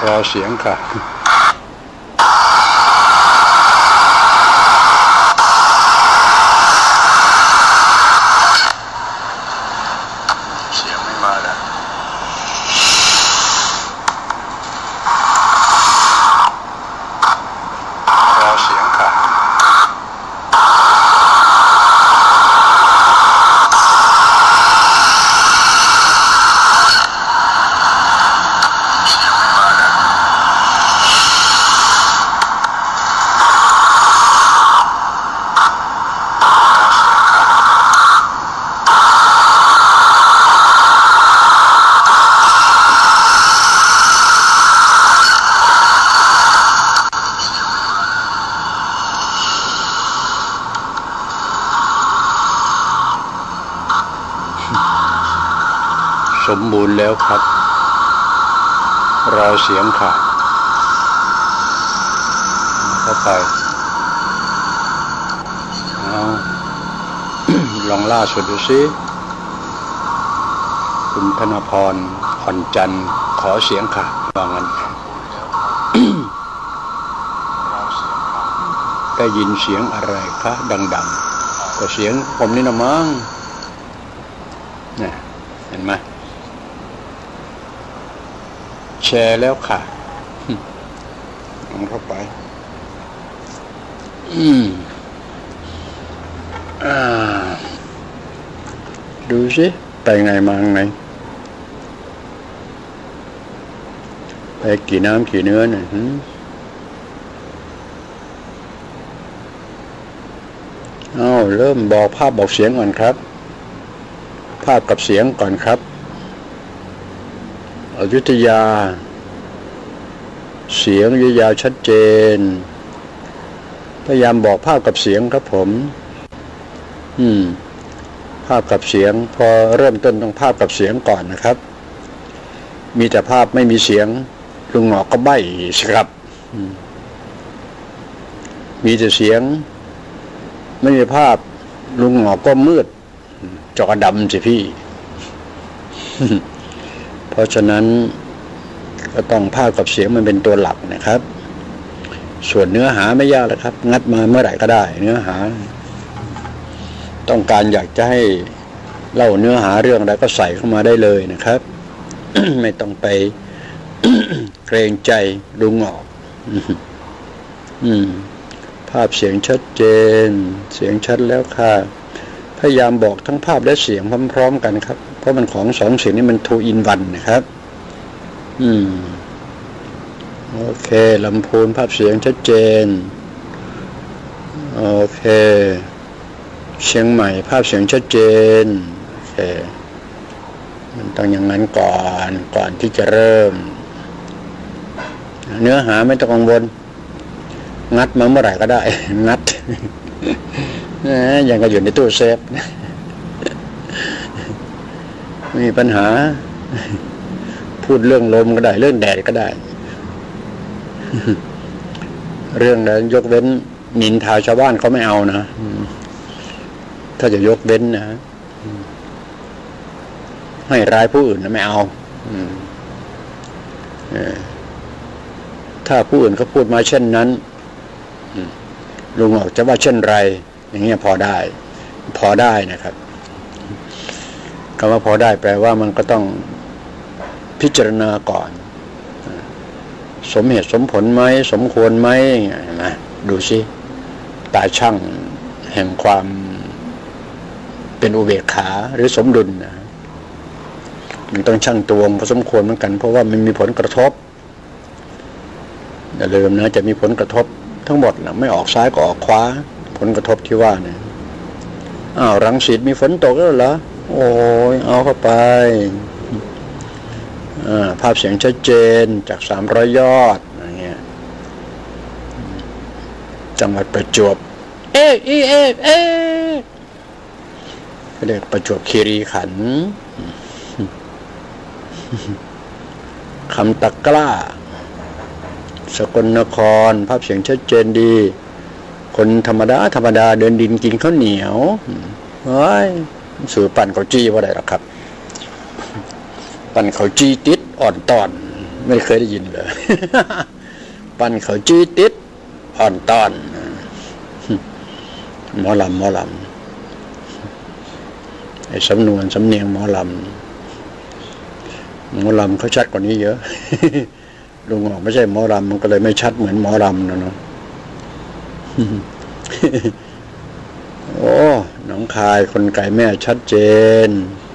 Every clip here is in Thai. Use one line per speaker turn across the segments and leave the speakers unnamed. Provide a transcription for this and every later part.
รอเสียงค่ะสมบูรณ์แล้วครับรอเสียงค่ะเข้าไปเอาลองล่าสุดดูสิคุณธนพรผ่อนจันทร์ขอเสียงค่ะว่างั้น ได้ยินเสียงอะไรคะดังๆก็เสียงผมนี่นะมั้งเนี่ยเห็นไหมแชร์แล้วค่ะเข้าไปดูสิไปไงมาไงไปกี่น้ำกี่เนื้อเนี่ยเริ่มบอกภาพบอกเสียงก่อนครับภาพกับเสียงก่อนครับอยุธยาเสียงอยุธยาชัดเจนพยายามบอกภาพกับเสียงครับผมภาพกับเสียงพอเริ่มต้นต้องภาพกับเสียงก่อนนะครับมีแต่ภาพไม่มีเสียงลุงหงอกก็ใบ้สิครับมีแต่เสียงไม่มีภาพลุงหงอกก็มืดจอดำสิพี่ เพราะฉะนั้นก็ต้องภาพกับเสียงมันเป็นตัวหลักนะครับส่วนเนื้อหาไม่ยากแล้วครับงัดมาเมื่อไหร่ก็ได้เนื้อหาต้องการอยากจะให้เล่าเนื้อหาเรื่องอะไรก็ใส่เข้ามาได้เลยนะครับ ไม่ต้องไป เกรงใจลุงหงอกภาพเสียงชัดเจนเสียงชัดแล้วค่ะพยายามบอกทั้งภาพและเสียงพร้อมๆกันครับเพราะมันของสองสิ่งนี้มัน 2 in 1นะครับโอเคลำพูนภาพเสียงชัดเจนโอเคเชียงใหม่ภาพเสียงชัดเจนโอเคมันต้องอย่างนั้นก่อนที่จะเริ่มเนื้อหาไม่ต้องกังวลงัดมาเมื่อไหร่ก็ได้งัดอย่างก็อยู่ในตู้เซฟไม่มีปัญหาพูดเรื่องลมก็ได้เรื่องแดดก็ได้เรื่องนั้นยกเว้นนินทาชาวบ้านเขาไม่เอานะถ้าจะยกเว้นนะให้ร้ายผู้อื่นนะไม่เอาถ้าผู้อื่นเขาพูดมาเช่นนั้นลุงออกจะว่าเช่นไรอย่างเงี้ยพอได้นะครับคำว่าพอได้แปลว่ามันก็ต้องพิจารณาก่อนสมเหตุสมผลไหมสมควรไหมนะดูสิตาช่างแห่งความเป็นอุเบกขาหรือสมดุลนะมันต้องช่างตวงพอสมควรเหมือนกันเพราะว่ามันมีผลกระทบอย่าลืมนะจะมีผลกระทบทั้งหมดนะไม่ออกซ้ายก็ออกขวาผลกระทบที่ว่าเนี่ยรังสิตมีฝนตกแล้วเหรอโอ้ยเอาเข้าไปภาพเสียงชัดเจนจาก300 ยอดอย่างเงี้ยจังหวัดประจวบเรียกประจวบคีรีขันธ์คำตะกร้าสกลนครภาพเสียงชัดเจนดีคนธรรมดาเดินดินกินข้าวเหนียวสื่อปั่นเขาจี้ว่าได้หรอครับปั่นเขาจี้ติดอ่อนตอนไม่เคยได้ยินเลย ปั้นเขาจี้ติดอ่อนตอนหมอลำไอ้สำนวนสำเนียงหมอลำเขาชัดกว่านี้เยอะ ลุงออกไม่ใช่หมอลำมันก็เลยไม่ชัดเหมือนหมอลำนะเนาะ โอ้หนองคายคนไก่แม่ชัดเจน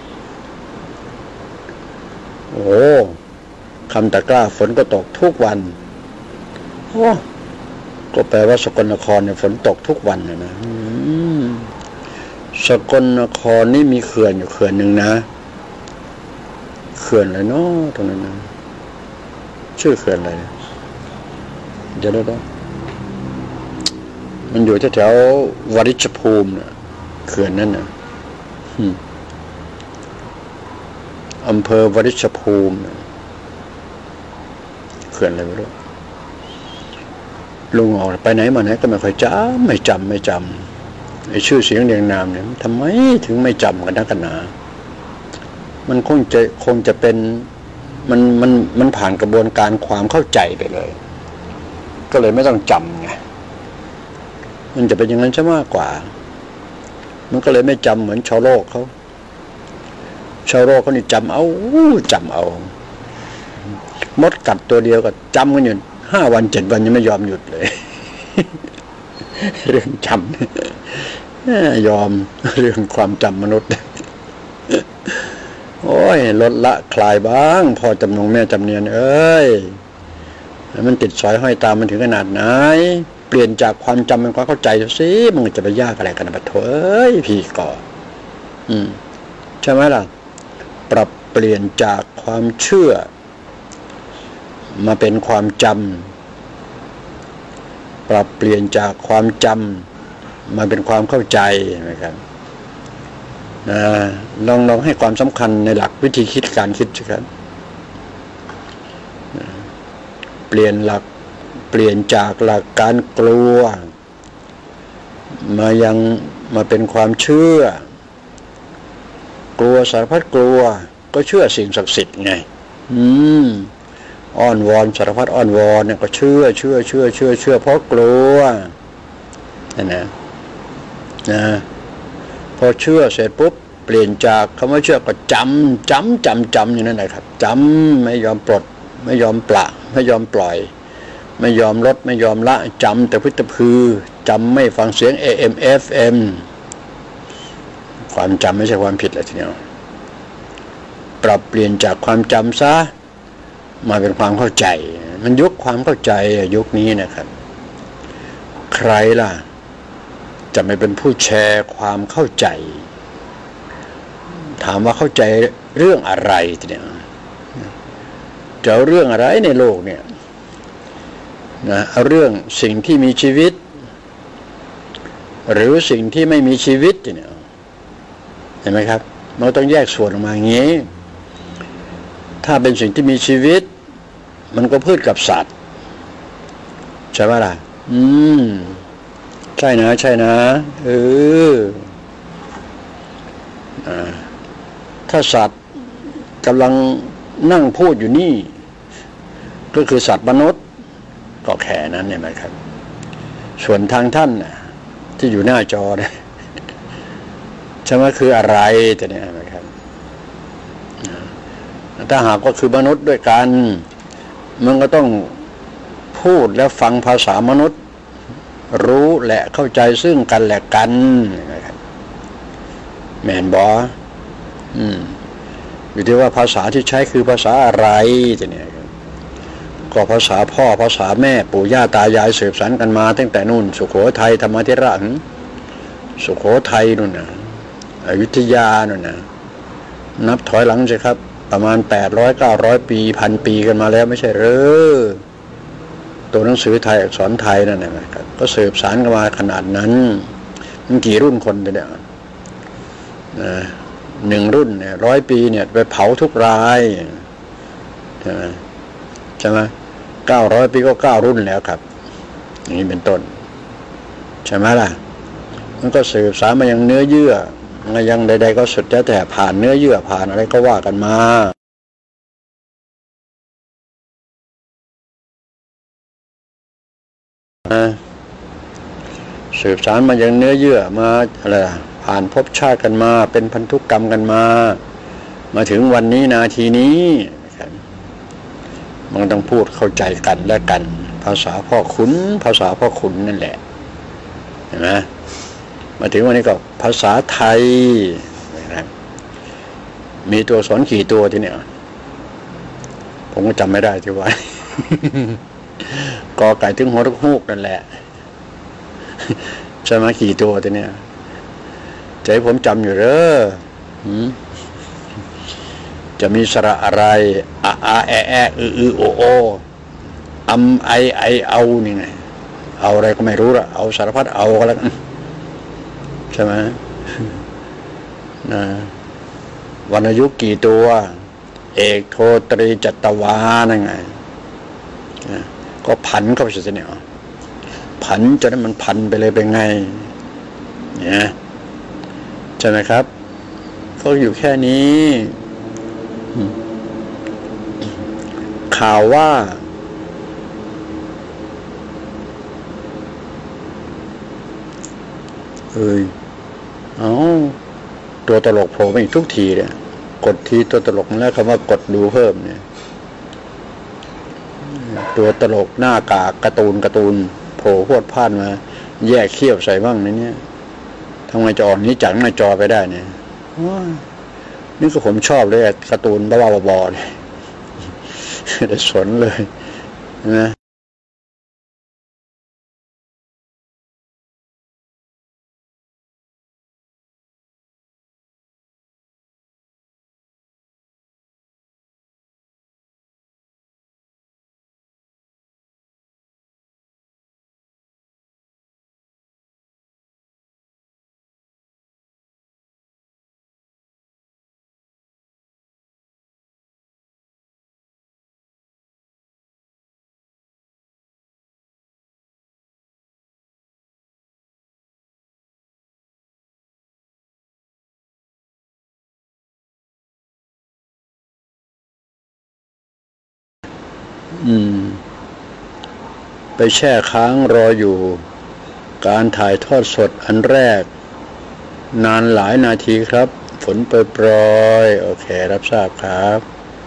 โอ้คำตะกร้าฝนก็ตกทุกวันโอ้ก็แปลว่าสกลนครเนี่ยฝนตกทุกวันนะสกลนครนี่มีเขื่อนอยู่เขื่อนหนึ่งนะเขื่อนอะไรเนาะตรงนั้นนะชื่อเขื่อนอะไรเดี๋ยวมันอยู่แถววริชภูมิเนี่ยเขื่อนนั่นน่ะอำเภอวริชภูมิเขื่อนอะไรไม่รู้ลุงออกไปไหนมาไหนก็ไม่ค่อยไม่จำไอ้ชื่อเสียงเรียงนามเนี่ยทำไมถึงไม่จำกันนักกันหนามันคงจะเป็นมันผ่านกระบวนการความเข้าใจไปเลยก็เลยไม่ต้องจำไงมันจะเป็นอย่างนั้นซะมากกว่ามันก็เลยไม่จำเหมือนชาวโลกเขานี่จำเอามดกัดตัวเดียวก็จำกันอยู่5 วัน 7 วันยังไม่ยอมหยุดเลย เรื่องจำยอมเรื่องความจำมนุษย์ โอ้ยลดละคลายบ้างพอจำนงแม่จำเนียนเอ้ยมันติดสอยห้อยตามมันถึงขนาดไหนเปลี่ยนจากความจำเป็นความเข้าใจสิมันจะไปยากอะไรกันนะปะเถอะพี่ก่อใช่ไหมล่ะปรับเปลี่ยนจากความเชื่อมาเป็นความจำปรับเปลี่ยนจากความจำมาเป็นความเข้าใจนะครับลองให้ความสำคัญในหลักวิธีคิดการคิดสิครับเปลี่ยนจากหลักการกลัวมาเป็นความเชื่อกลัวสารพัดกลัวก็เชื่อสิ่งศักดิ์สิทธิ์ไงอ้อนวอนสารพัดอ้อนวอนเนี่ยก็เชื่อเพราะกลัวนะพอเชื่อเสร็จปุ๊บเปลี่ยนจากคำว่าเชื่อก็จำอยู่นั่นแหละครับจำไม่ยอมปลดไม่ยอมไม่ยอมปล่อยไม่ยอมลดไม่ยอมละจำแต่พิตพือจำไม่ฟังเสียง AM FM ความจำไม่ใช่ความผิดเลยทีเดียวปรับเปลี่ยนจากความจำซะมาเป็นความเข้าใจมันยุคความเข้าใจยุคนี้นะครับใครล่ะจะไม่เป็นผู้แชร์ความเข้าใจถามว่าเข้าใจเรื่องอะไรทีเดียวจะเอาเรื่องอะไรในโลกเนี่ยนะเอาเรื่องสิ่งที่มีชีวิตหรือสิ่งที่ไม่มีชีวิตเนี่ยเห็นไหมครับมันต้องแยกส่วนออกมาอย่างนี้ถ้าเป็นสิ่งที่มีชีวิตมันก็พืชกับสัตว์ใช่ไหมล่ะใช่นะถ้าสัตว์กำลังนั่งพูดอยู่นี่ก็คือสัตว์มนุษย์ก็แค่นั้นเนี่ยไหมครับส่วนทางท่านที่อยู่หน้าจอเนี่ยใช่ไหมคืออะไรแต่เนี่ยนะครับถ้าหากว่าคือมนุษย์ด้วยกันมันก็ต้องพูดและฟังภาษามนุษย์รู้และเข้าใจซึ่งกันและกันนะครับแม่นบออยู่ที่ว่าภาษาที่ใช้คือภาษาอะไรแต่เนี่ยก็ภาษาพ่อภาษาแม่ปู่ย่าตายายสืบสานกันมาตั้งแต่นู่นสุโขทัยธรรมธิราชสุโขทัยนู่นนะอยุธยานู่นนะนับถอยหลังสิครับประมาณ800-900 ปี1,000 ปีกันมาแล้วไม่ใช่หรือตัวหนังสือไทยอักษรไทยนั่นนะครับก็สืบสานกันมาขนาดนั้นมันกี่รุ่นคนเนี่ย1 รุ่นเนี่ย100 ปีเนี่ยไปเผาทุกรายใช่ไหม900 ปีก็9 รุ่นแล้วครับอย่างนี้เป็นต้นใช่ไหมล่ะมันก็สืบสานมาอย่างเนื้อเยื่อยังใดๆก็สุดแต่ผ่านเนื้อเยื่อผ่านอะไรก็ว่ากันมาสืบสานมาอย่างเนื้อเยื่อมาอะไรผ่านภพชาติกันมาเป็นพันธุกรรมกันมาถึงวันนี้นาทีนี้มันต้องพูดเข้าใจกันและกันภาษาพ่อขุนภาษาพ่อขุนนั่นแหละเห็นไหมมาถึงวันนี้ก็ภาษาไทยนะครับมีตัวสอนกี่ตัวที่เนี่ยผมก็จำไม่ได้ที่ว่ากอไก่ถึงหัวทุกฮูกนั่นแหละใช่ไหมกี่ตัวที่เนี่ยใจผมจำอยู่เด้อจะมีสระอะไรอาแออือโอโอไอเอานี่ไงเอาอะไรก็ไม่รู้ละเอาสารพัดเอาก็แล้วกันใช่ไหมนะวรรณยุกต์กี่ตัวเอกโทตรีจัตวานั่นไงก็ผันเข้าไปสิเนี่ยผันจนนั้นมันพันไปเลยเป็นไงเนี่ยใช่ไหมครับก็อยู่แค่นี้ข่าวว่าตัวตลกโผล่มาอีกทุกทีเนี่ยกดทีตัวตลกแล้วคำว่ากดดูเพิ่มเนี่ยตัวตลกหน้ากากการ์ตูนโผล่พวดพลาดมาแยกเขี้ยวใส่บ้างในนี้ทำไงจะออกนี้จากหน้าจอไปได้เนี่ยนี่ก็ผมชอบเลยการ์ตูนบ้าๆบอๆเนี่ยได้สนเลยนะไปแช่ค้างรออยู่การถ่ายทอดสดอันแรกนานหลายนาทีครับฝนโปรยโอเครับทราบครับ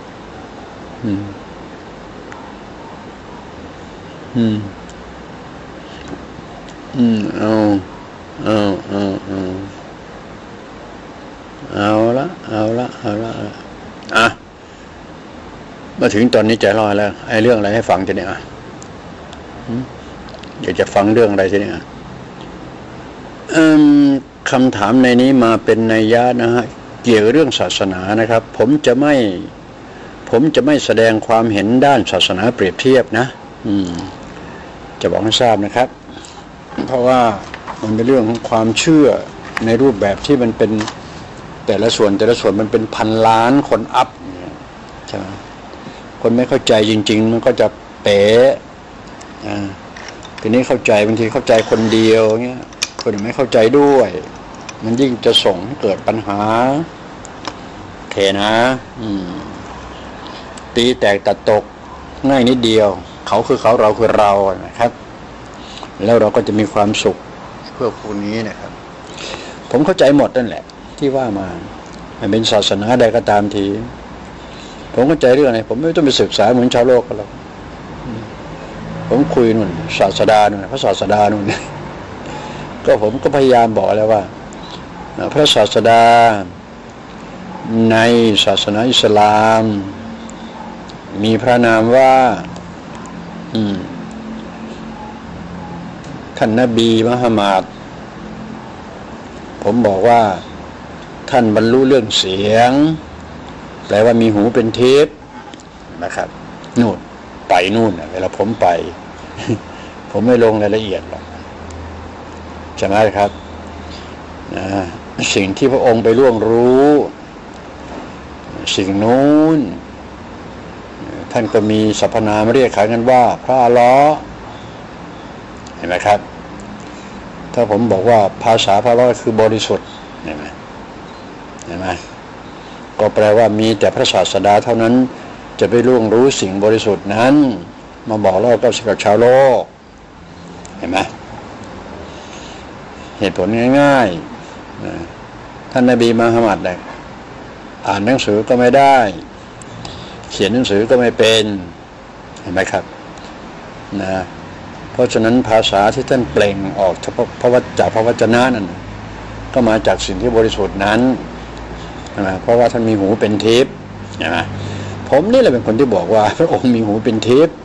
เอาละอ่ะมาถึงตอนนี้ใจลอยแล้วไอ้เรื่องอะไรให้ฟังทีนี้อ่ะอยากจะฟังเรื่องอะไรทีนี้อ่ะคำถามในนี้มาเป็นนัยยะนะฮะเกี่ยวเรื่องศาสนานะครับผมจะไม่แสดงความเห็นด้านศาสนาเปรียบเทียบนะจะบอกให้ทราบนะครับเพราะว่ามันเป็นเรื่องของความเชื่อในรูปแบบที่มันเป็นแต่ละส่วนมันเป็นพันล้านคนอัพใช่ไหมคนไม่เข้าใจจริงๆมันก็จะเป๋ทีนี้เข้าใจบางทีเข้าใจคนเดียวเงี้ยคนอื่นไม่เข้าใจด้วยมันยิ่งจะส่งให้เกิดปัญหาโอเคนะตีแตกตัดตกง่ายนิดเดียวเขาคือเขาเราคือเรานะครับแล้วเราก็จะมีความสุขเพื่อพวกนี้นะครับผมเข้าใจหมดนั่นแหละที่ว่ามาเป็นศาสนาใดก็ตามทีผมเข้าใจเรื่องอะไรผมไม่ต้องไปศึกษาเหมือนชาวโลกกันหรอกผมคุยนู่นศาสดานู่นพระศาสดานู่นก็ผมก็พยายามบอกแล้วว่าพระศาสดาในศาสนาอิสลามมีพระนามว่าท่านนบีมุฮัมมัดผมบอกว่าท่านบรรลุเรื่องเสียงแปลว่ามีหูเป็นทิพย์นะครับนู่นไปนู่นเวลาผมไป ผมไม่ลงรายละเอียดหรอกใช่ไหมครับสิ่งที่พระองค์ไปล่วงรู้สิ่งนู้นท่านก็มีสรรพนามเรียกขานกันว่าพระอัลเลาะห์เห็นไหมครับถ้าผมบอกว่าภาษาพระอัลเลาะห์คือบริสุทธิ์เห็นไหมก็แปลว่ามีแต่พระศาสดาเท่านั้นจะไปล่วงรู้สิ่งบริสุทธิ์นั้นมาบอกเล่ากับชาวโลกเห็นไหมเหตุผลง่ายๆท่านนบีมุฮัมมัดเนี่ยอ่านหนังสือก็ไม่ได้เขียนหนังสือก็ไม่เป็นเห็นไหมครับนะเพราะฉะนั้นภาษาที่ท่านเปล่งออกจากพระวจนะนั้นก็มาจากสิ่งที่บริสุทธิ์นั้นนะเพราะว่าท่านมีหูเป็นทิพย์นะผมนี่แหละเป็นคนที่บอกว่าพระองค์มีหูเป็นทิพย์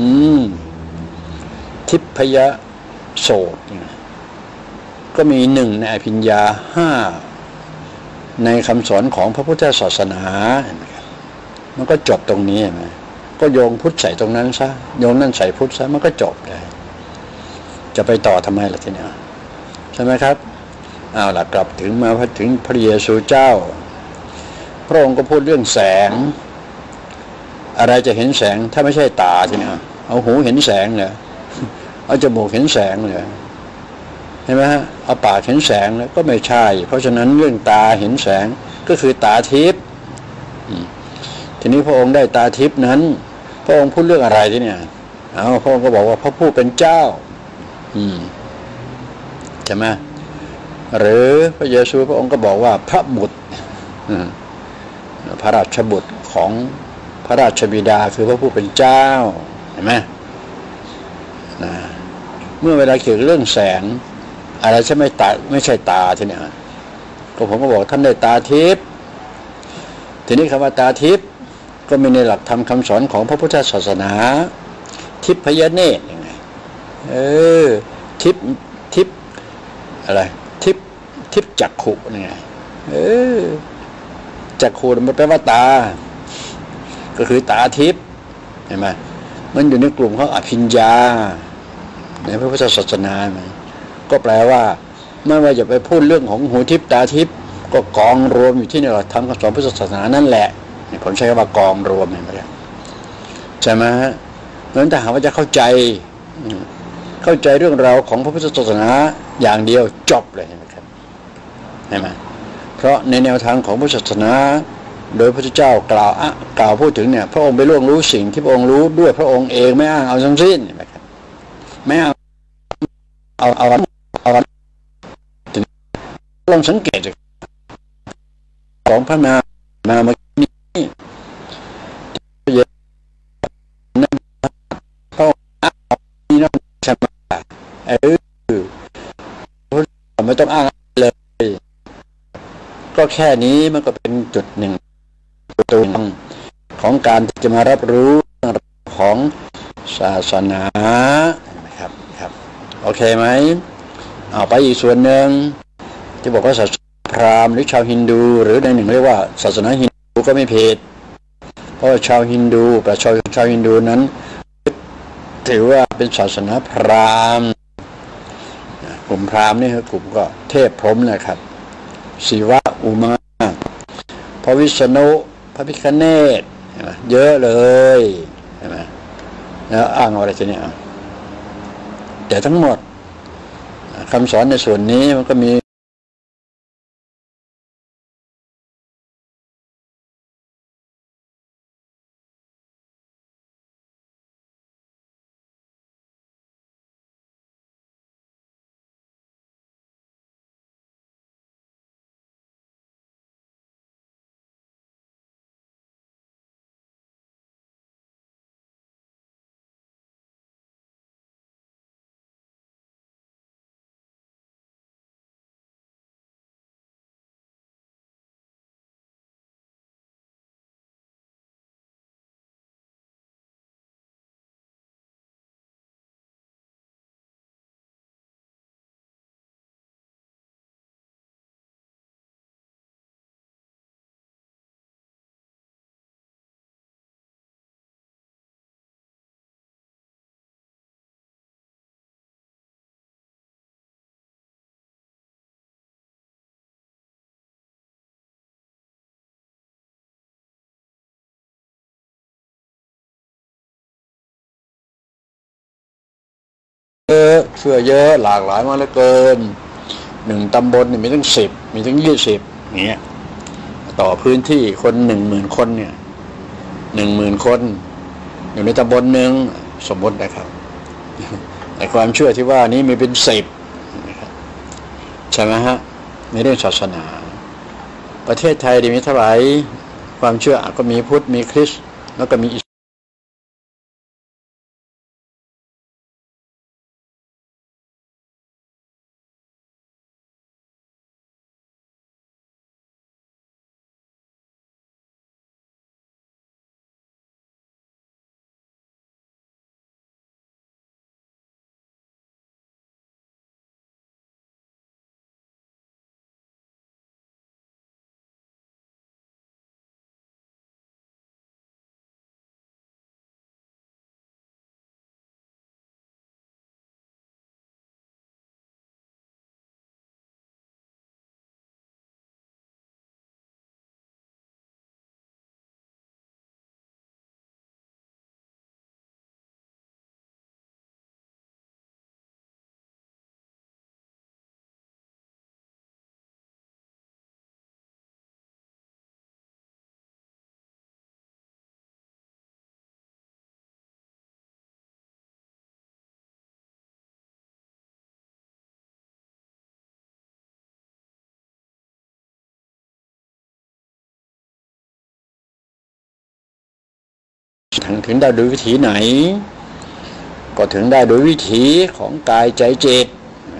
ทิพยโสตก็มีหนึ่งในอภิญญา5ในคำสอนของพระพุทธศาสนามันก็จบตรงนี้ไหมก็โยงพุทธใส่ตรงนั้นซะโยงนั่นใส่พุทธซะมันก็จบเลยจะไปต่อทำไมล่ะทีนี้ใช่ไหมครับเอาล่ะกลับถึงพระเยซูเจ้าพระองค์ก็พูดเรื่องแสงอะไรจะเห็นแสงถ้าไม่ใช่ตาทีนี้เอาหูเห็นแสงเหรอเอาจมูกเห็นแสงเหรอเห็นไหมฮะเอาปากเห็นแสงแล้วก็ไม่ใช่เพราะฉะนั้นเรื่องตาเห็นแสงก็คือตาทิพย์ทีนี้พระองค์ได้ตาทิพย์นั้นพระองค์พูดเรื่องอะไรที่เนี่ยพระองค์ก็บอกว่าพระผู้เป็นเจ้าใช่ไหมหรือพระเยซูพระองค์ก็บอกว่าพระบุตรพระราชบุตรของพระราชบิดาคือพระผู้เป็นเจ้าเห็นไหมเมื่อเวลาเกี่ยวกับเรื่องแสงอะไรใช่ไม่ใช่ตาทีนี้ก็ผมก็บอกท่านได้ตาทิพย์ทีนี้คำว่าตาทิพย์ก็มีในหลักธรรมคำสอนของพระพุทธศาสนาทิพยเนตรยังไงทิพอะไรทิพจักขุยังไงจักขุมันแปลว่าตาก็คือตาทิพย์เห็นไหมมันอยู่ในกลุ่มของอภิญญาในพระพุทธศาสนาก็แปลว่าไม่ว่าจะไปพูดเรื่องของหูทิพย์ตาทิพย์ก็กองรวมอยู่ที่ในหลักธรรมคำสอนพุทธศาสนานั่นแหละผมใช้คำว่ากองรวมเห็นไหมใช่ไหมฮะเพราะฉะนั้นถ้าหากว่าจะเข้าใจเรื่องราวของพระพุทธศาสนาอย่างเดียวจบเลยนะครับเห็นไหมเพราะในแนวทางของพุทธศาสนาโดยพระพุทธเจ้ากล่าวพูดถึงเนี่ยพระองค์ไปล่วงรู้สิ่งที่พระองค์รู้ด้วยพระองค์เองไม่อ้างเอาทั้งสิ้นนะครับไม่อ้างเอาลองสังเกตของพระนามาเมื่อกี้นั่นพระองค์นี่นั่นใช่ไหมไม่ต้องอ้างเลยก็แค่นี้มันก็เป็นจุดหนึ่งตัวของการที่จะมารับรู้ของศาสนาครับโอเคไหมเอาไปอีกส่วนหนึ่งที่บอกว่าศาสนาพราหมณ์หรือชาวฮินดูหรือในหนึ่งเรียกว่าศาสนาฮินดูก็ไม่ผิดเพราะชาวฮินดูประชาชนชาวฮินดูนั้นถือว่าเป็นศาสนาพราหมณ์กลุ่มพราหมณ์นี่คือกลุ่มก็เทพพรหมนะครับศิวะอุมาพระวิษณุพระพิฆเนศเยอะเลยใช่ไหมแล้วอ้างอะไรจะเนี่ยแต่ทั้งหมดคำสอนในส่วนนี้มันก็มีเชื่อเยอะหลากหลายมากเหลือเกิน1 ตำบลมีตั้ง10มีตั้ง20อย่างเงี้ยต่อพื้นที่คน10,000 คนเนี่ย10,000 คนอยู่ในตำบลหนึ่งสมมตินะครับในความเชื่อที่ว่านี้มีเป็น10นะครับใช่ไหมฮะในเรื่องศาสนาประเทศไทยมีเท่าไหร่ความเชื่อก็มีพุทธมีคริสต์แล้วก็มีถึงได้โดยวิธีไหนก็ถึงได้โดยวิธีของกายใจจิต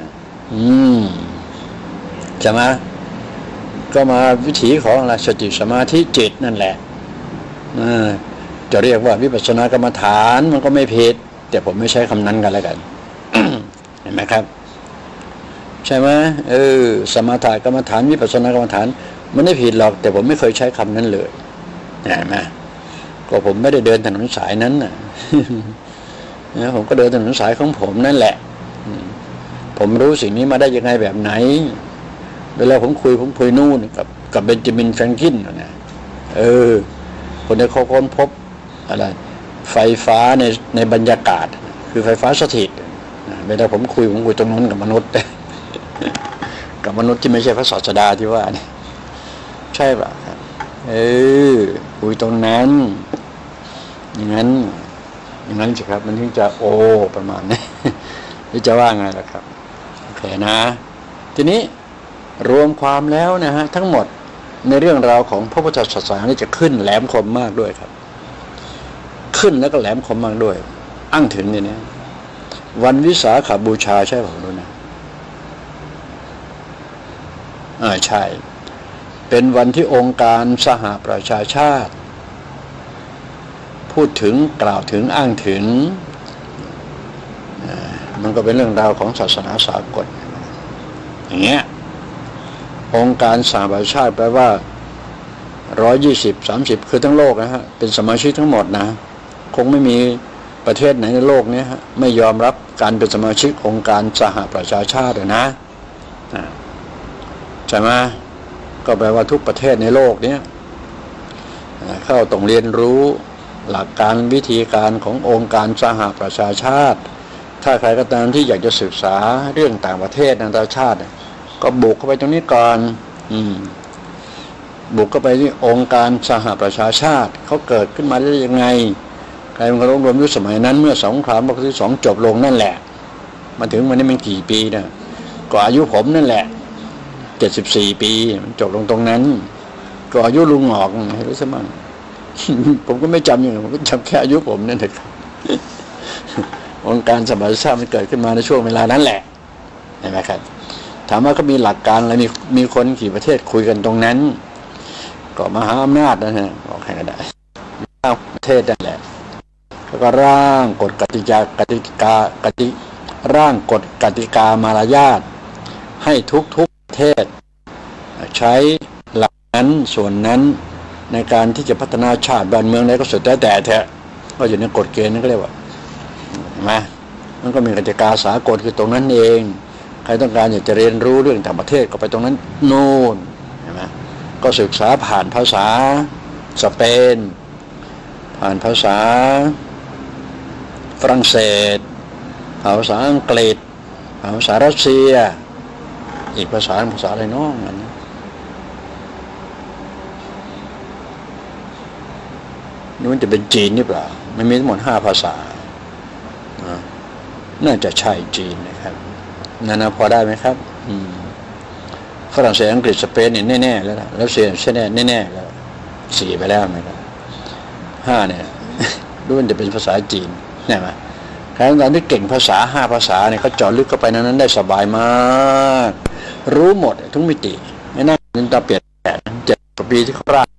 ใช่ไหมก็มาวิถีของอะไรสติสมาธิจิตนั่นแหละจะเรียกว่าวิปัสสนากรรมฐานมันก็ไม่ผิดแต่ผมไม่ใช้คำนั้นกันแล้วกัน เห็นไหมครับใช่ไหมสมถะกรรมฐานวิปัสสนากรรมฐานมันไม่ผิดหรอกแต่ผมไม่เคยใช้คำนั้นเลยเห็นไหมก็ผมไม่ได้เดินถนนสายนั้นนะผมก็เดินถนนสายของผมนั่นแหละผมรู้สิ่งนี้มาได้ยังไงแบบไหนเวลาผมคุยนู่นกับเบนจามินแฟรงคลินนะคนที่เขาค้นพบอะไรไฟฟ้าในบรรยากาศคือไฟฟ้าสถิตเวลาผมคุยตรงนั้นกับมนุษย์กับมนุษย์ที่ไม่ใช่พระศาสดาที่ว่านี่ใช่ป่ะคุยตรงนั้นอย่างนั้นสิครับมันถึงจะประมาณนี้นี่จะว่าไงล่ะครับโอเคนะทีนี้รวมความแล้วนะฮะทั้งหมดในเรื่องราวของพระพุทธศาสนานี่จะขึ้นแหลมคมมากด้วยครับขึ้นแล้วก็แหลมคมมากด้วยอ้างถึงเนี่ยวันวิสาขบูชาใช่ป่ะรู้นะใช่เป็นวันที่องค์การสหประชาชาติพูดถึงกล่าวถึงอ้างถึงมันก็เป็นเรื่องราวของศาสนาสากลอย่างเงี้ยองค์การสหประชาชาติแปลว่า120-30คือทั้งโลกนะฮะเป็นสมาชิกทั้งหมดนะคงไม่มีประเทศไหนในโลกนี้ฮะไม่ยอมรับการเป็นสมาชิกองค์การสหประชาชาตินะใช่ไหมก็แปลว่าทุกประเทศในโลกนี้เข้าต้องเรียนรู้หลักการวิธีการขององค์การสหประชาชาติถ้าใครก็ตามที่อยากจะศึกษาเรื่องต่างประเทศนานาชาติก็บุกเข้าไปตรงนี้ก่อนบุกเข้าไปที่องค์การสหประชาชาติเขาเกิดขึ้นมาได้ยังไงใครมันก็รวมยุคสมัยนั้นเมื่อสงครามโลกครั้งที่ 2จบลงนั่นแหละมาถึงวันนี้มันกี่ปีนะก็อายุผมนั่นแหละ74 ปีมันจบลงตรงนั้นก็อายุลุงหงอกให้รู้ซะมั่ง ผมก็ไม่จำอย่างผมก็จำแค่อายุผมนั่นเองครับ องค์การสหประชาชาติมันเกิดขึ้นมาในช่วงเวลานั้นแหละเห็นไหมครับถามว่าเขามีหลักการอะไรมีคนกี่ประเทศคุยกันตรงนั้นก็มหาอำนาจนะฮะบอกให้ก็ได้ประเทศนั่นแหละแล้วก็ร่างกฎกติร่างกฎกติกามารยาทให้ทุกประเทศใช้หลักนั้นส่วนนั้นในการที่จะพัฒนาชาติบ้านเมืองอะไรก็สุดแต่แท้ก็อยู่ในกฎเกณฑ์นั่นก็เรียกว่ามามันก็มีกติกาสากลคือตรงนั้นเองใครต้องการอยากจะเรียนรู้เรื่องต่างประเทศก็ไปตรงนั้นโน่นเห็นไหมก็ศึกษาผ่านภาษาสเปนผ่านภาษาฝรั่งเศสภาษาอังกฤษภาษารัสเซียอีกภาษาอะไรน้องมันนี่มันจะเป็นจีนหรือเปล่ามันมีทั้งหมด5 ภาษาน่าจะใช่จีนนะครับนั่นพอได้ไหมครับฝรั่งเศสอังกฤษสเปนเนี่ยแน่ๆแล้วนะแล้วเซียแน่ๆแล้ว4ไปแล้วนะครับ5เนี่ยรู้ว่าจะเป็นภาษาจีนใช่ไหมใครตอนที่เก่งภาษา5ภาษาเนี่ยเขาเจาะลึกเข้าไปนั้นได้สบายมากรู้หมดทุกมิติไม่น่าจะเปลี่ยนแปลง7 กว่าปีที่เขาร่าง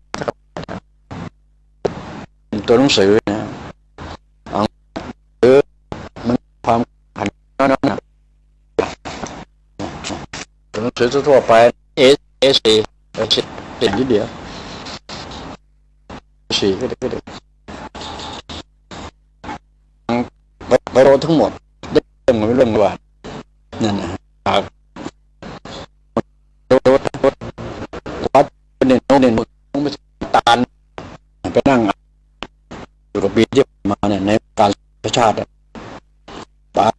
ตัวหนังสือนะมันความผันนั้นนะตัวหนังสือทั่วไปA4เป็นนิดเดียว4ก็ได้ไปโรทั้งหมดได้เรื่องว่านั่นนะวัดเป็นเด่นต้องไปตาลไปนั่งอยู่กับปีที่มาเนี่ยในการประชาติป่า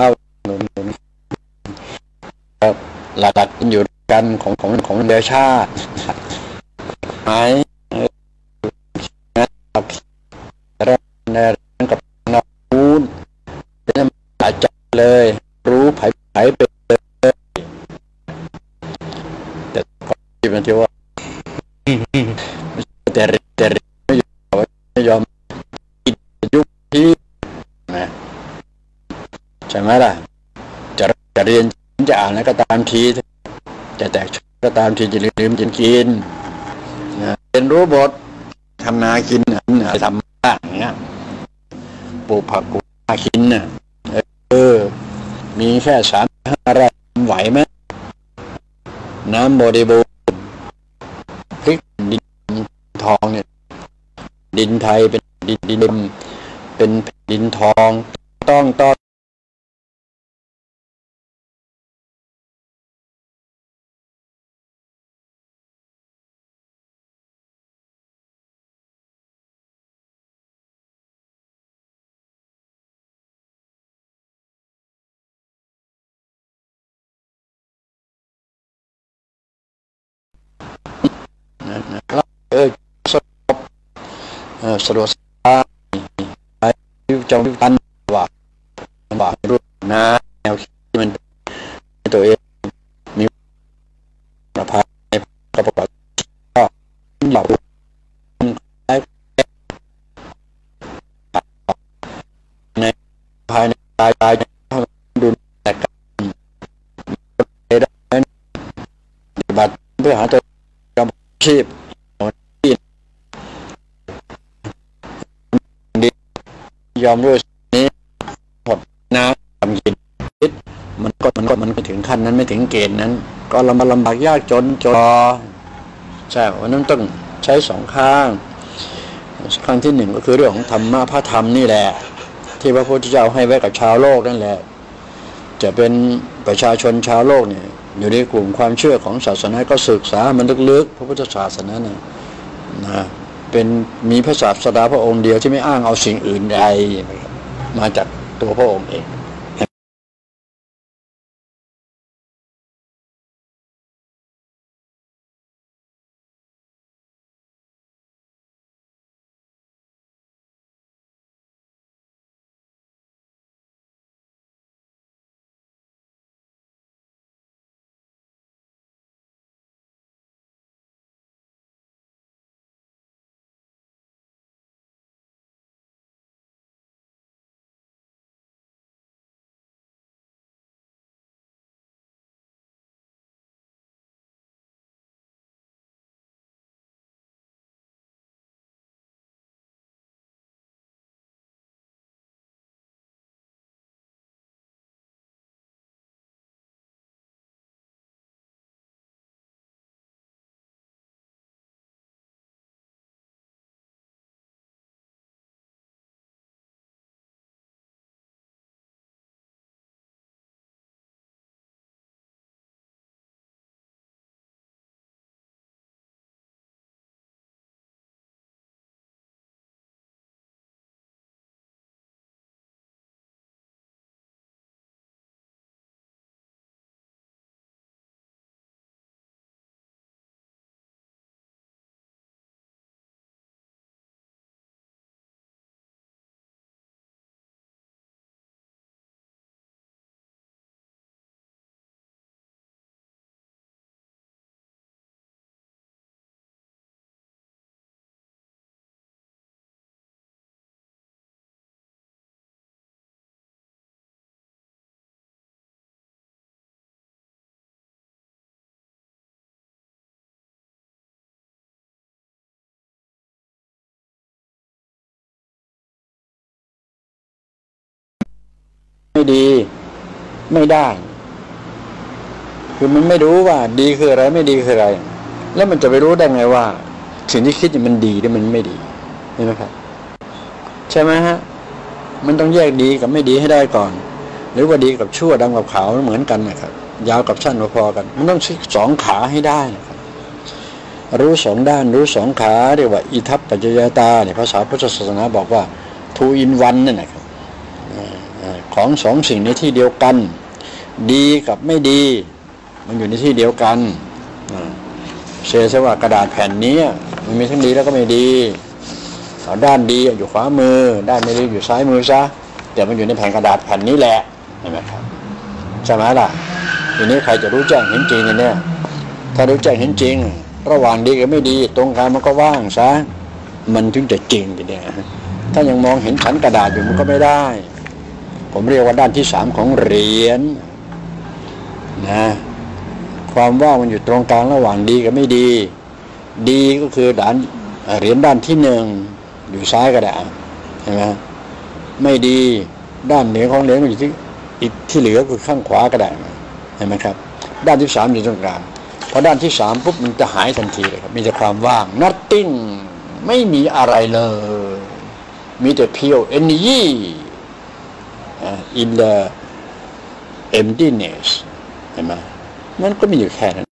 หลักอยู่กันของเรือชาติหมายกับนาคูนเป็นอาจารย์เลยรู้ไผ่ไปเลยแต่ที่มันที่ว่าแต่ไม่ยอมยุคที่นะใช่ไหมล่ะจะเรียนจะอ่านแล้วก็ตามทีจะแตกก็ตามทีจะลืมกินนะเรียนรู้บททำนากินทำบ้านอย่างเงี้ยปลูกผักปลูกนากินน่ะมีแค่3-5 ไร่ไหวไหมน้ำบริบูรณ์พริกดินทองเนี่ยดินไทยเป็นดินทองต้องสะดวกไปจงกันว่ารุ่นนะแนวที่มันตัวเองมีประภัยกับประกอบก็เหล่าในภายในกายดุลแต่การได้ปฏิบัติเพื่อหาตัวกำลังชีพยอมด้วยนี้หมดน้ำทำกินมันก็ถึงขั้นนั้นไม่ถึงเกณฑ์นั้นก็ลำบากยากจนใช่วันนั้นต้องใช้2 ข้างที่1ก็คือเรื่องของธรรมะพระธรรมนี่แหละที่พระพุทธเจ้าให้ไว้กับชาวโลกนั่นแหละจะเป็นประชาชนชาวโลกเนี่ยอยู่ในกลุ่มความเชื่อของศาสนาก็ศึกษามันลึกๆพระพุทธศาสนาเนี่ยนะเป็นมีพระศาสดาพระองค์เดียวที่ไม่อ้างเอาสิ่งอื่นใดมาจากตัวพระองค์เองไม่ดีไม่ได้คือมันไม่รู้ว่าดีคืออะไรไม่ดีคืออะไรแล้วมันจะไปรู้ได้ไงว่าสิ่งที่คิดมันดีหรือมันไม่ดีเห็นไหมครับใช่ไหมฮะมันต้องแยกดีกับไม่ดีให้ได้ก่อนหรือว่าดีกับชั่วดำกับขาวเหมือนกันนะครับยาวกับสั้นพอๆกันมันต้องสองขาให้ได้นะครับรู้สองด้านรู้สองขาเรียกว่าอิทัปปัจจยตาเนี่ยภาษาพุทธศาสนาบอกว่า two in one นั่นนะครับของสองสิ่งในที่เดียวกันดีกับไม่ดีมันอยู่ในที่เดียวกันเชื่อซะว่ากระดาษแผ่นนี้มันมีทั้งดีแล้วก็ไม่ดีด้านดีอยู่ขวามือด้านไม่ดีอยู่ซ้ายมือซะแต่มันอยู่ในแผ่นกระดาษแผ่นนี้แหละเห็นไหมครับใช่ไหมล่ะทีนี้ใครจะรู้แจ้งเห็นจริงเนี่ยถ้ารู้แจ้งเห็นจริงระหว่างดีกับไม่ดีตรงกลางมันก็ว่างซะมันถึงจะจริงทีเดียวถ้ายังมองเห็นชั้นกระดาษอยู่มันก็ไม่ได้ผมเรียกว่าด้านที่สามของเหรียญนะความว่างมันอยู่ตรงกลางระหว่างดีกับไม่ดีดีก็คือด้านเหรียญด้านที่หนึ่งอยู่ซ้ายก็ได้เห็นไหมไม่ดีด้านเหนือของเหรียญอยู่ที่อีกที่เหลือคือข้างขวาก็ได้เห็นไหมครับด้านที่สามอยู่ตรงกลางพอด้านที่สามปุ๊บมันจะหายทันทีเลยครับมีแต่ความว่าง nothing ไม่มีอะไรเลยมีแต่ pure energy in the emptiness เห็นไหมมันก็มีอยู่แค่นั้น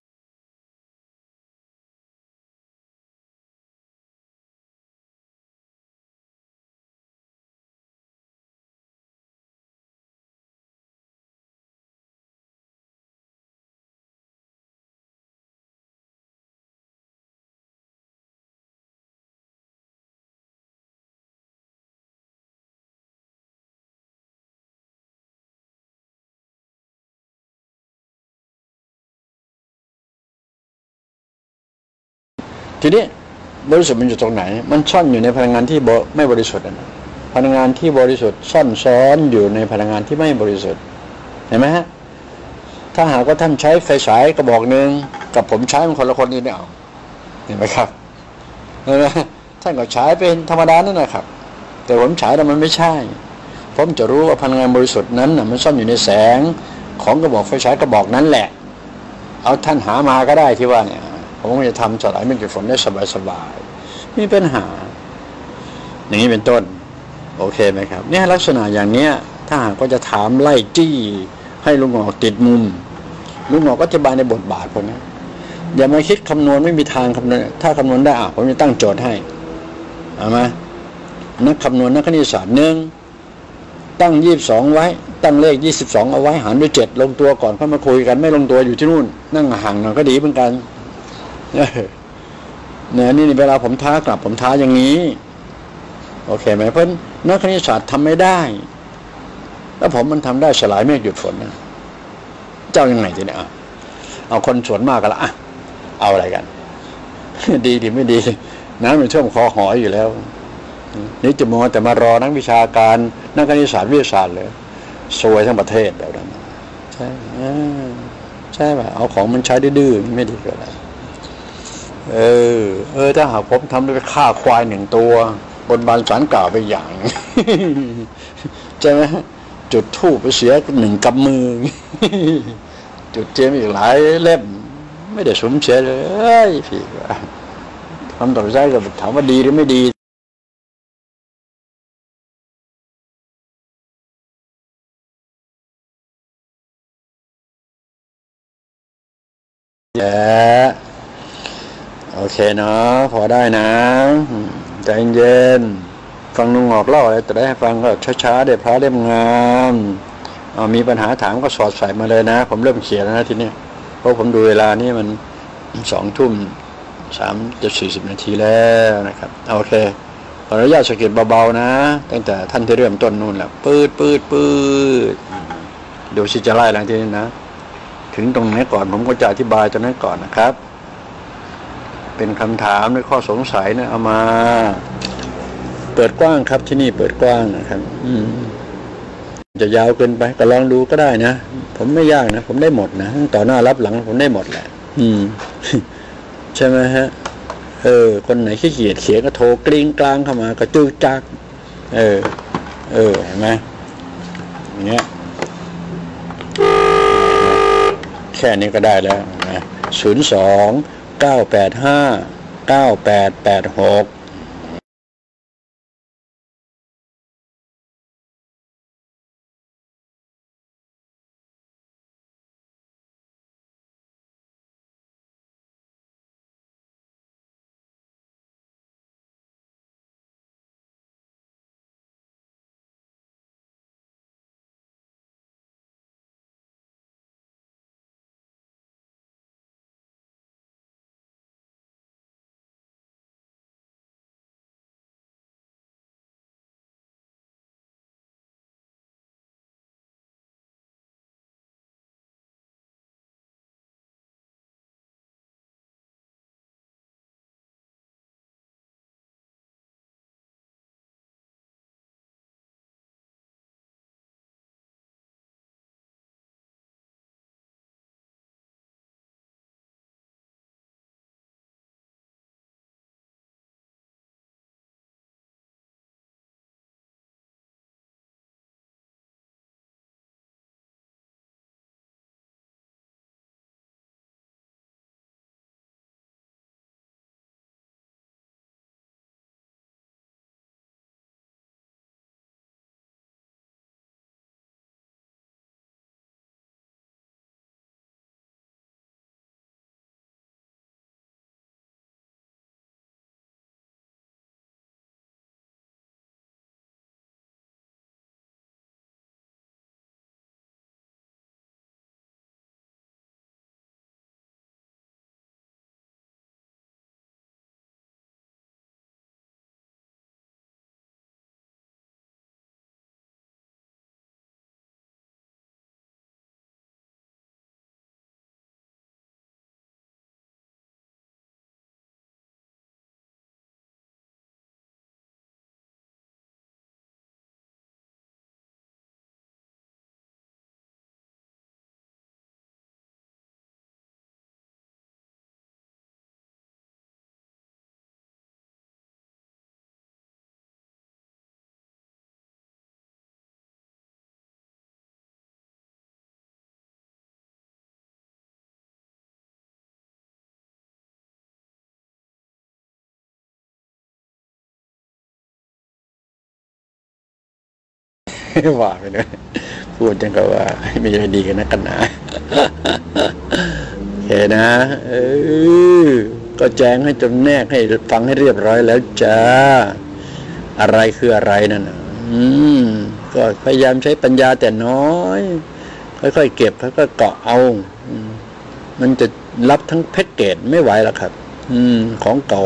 ทีนี้บริสุทธิ์มันอยู่ตรงไหนมันซ่อนอยู่ในพลังงานที่ไม่บริสุทธิ์นะพลังงานที่บริสุทธิ์ซ่อนซ้อนอยู่ในพลังงานที่ไม่บริสุทธิ์เห็นไหมฮะถ้าหากว่าท่านใช้ไฟฉายกระบอกหนึ่งกับผมใช้มันคนละคนนี่เนี่ยเห็นไหมครับเห็นไหมท่านก็ฉายเป็นธรรมดานั่นนะครับแต่ผมฉายแต่มันไม่ใช่ผมจะรู้ว่าพลังงานบริสุทธิ์นั้นน่ะมันซ่อนอยู่ในแสงของกระบอกไฟฉายกระบอกนั้นแหละเอาท่านหามาก็ได้ที่ว่าเนี่ยผมก็จะทำสลายมันเกิดฝนได้สบายๆมีปัญหาอย่างนี้เป็นต้นโอเคไหมครับเนี่ยลักษณะอย่างเนี้ยถ้าหากก็จะถามไล่จี้ให้ลุงหงอกติดมุมลุงหงอกก็อธิบายในบทบาทพวกนี้อย่ามาคิดคำนวณไม่มีทางคำนวณถ้าคำนวณได้ผมจะตั้งโจทย์ให้เอามานักคำนวณนักคณิตศาสตร์หนึ่งตั้ง22ไว้ตั้งเลข22เอาไว้หารด้วย7ลงตัวก่อนเข้ามาคุยกันไม่ลงตัวอยู่ที่นู่นนั่งห่างหน่อยก็ดีเหมือนกันเนี่ยนี่เวลาผมท้ากลับผมท้าอย่างนี้โอเคไหมเพราะนักคณิตศาสตร์ทำไม่ได้แล้วผมมันทำได้สลายเมฆหยุดฝนนะเจ้ายังไงทีเนี่ยเอาคนส่วนมากกันละเอาอะไรกันดีดีไม่ดีน้ำมันท่วมคอหอยอยู่แล้วนี่จะมัวแต่มารอนักวิชาการนักคณิตศาสตร์วิทยาศาสตร์เลยซวยทั้งประเทศแบบนั้นใช่ใช่ป่ะเอาของมันใช้ดื้อๆไม่ดีเกินอะไรถ้าหากผมทำด้วยฆ่าควาย1ตัวบนบานศาลกล่าวไปอย่างใช่ไหมจุดธูปไปเสีย1กำมือจุดเทียนอีกหลายเล่มไม่ได้สมเสียเลยพี่คำตอบใช่ก็ถามว่าดีหรือไม่ดีโอเคเนาะพอได้นะใจเย็นฟังลุงหงอกเล่าอะไรแต่ได้ให้ฟังก็ช้าๆเดี๋ยวพระเล่มงามมีปัญหาถามก็สอดใส่มาเลยนะผมเริ่มเขียนแล้วนะทีนี้เพราะผมดูเวลานี่มัน20:40 นาทีแล้วนะครับโอเคขออนุญาตสะกิดเบาๆนะตั้งแต่ท่านที่เริ่มต้นนู่นแหละปืดดูสิจะไล่หลังทีนี้นะถึงตรงนี้ก่อนผมก็จะอธิบายตรงนั้นก่อนนะครับเป็นคำถามในข้อสงสัยนะเอามาเปิดกว้างครับที่นี่เปิดกว้างนะครับจะยาวเกินไปก็ลองดูก็ได้นะผมไม่ยากนะผมได้หมดนะต่อหน้ารับหลังผมได้หมดแหละใช่ไหมฮะคนไหนขี้เกียจเขียนก็โทรกริ้งกลางเข้ามาก็จื้อจักเห็นไหมอย่างเงี้ยแค่นี้ก็ได้แล้วนะ02-985-9886ว่าไปเลยพูดจังก็ว่าไม่ใช่ดีกันนะกันนะเห็นนะก็แจ้งให้จำแนกให้ฟังให้เรียบร้อยแล้วจ้าอะไรคืออะไรนั่นก็พยายามใช้ปัญญาแต่น้อยค่อยๆเก็บค่อยๆเกาะเอามันจะรับทั้งแพ็กเกจไม่ไหวหรอกครับของเก่า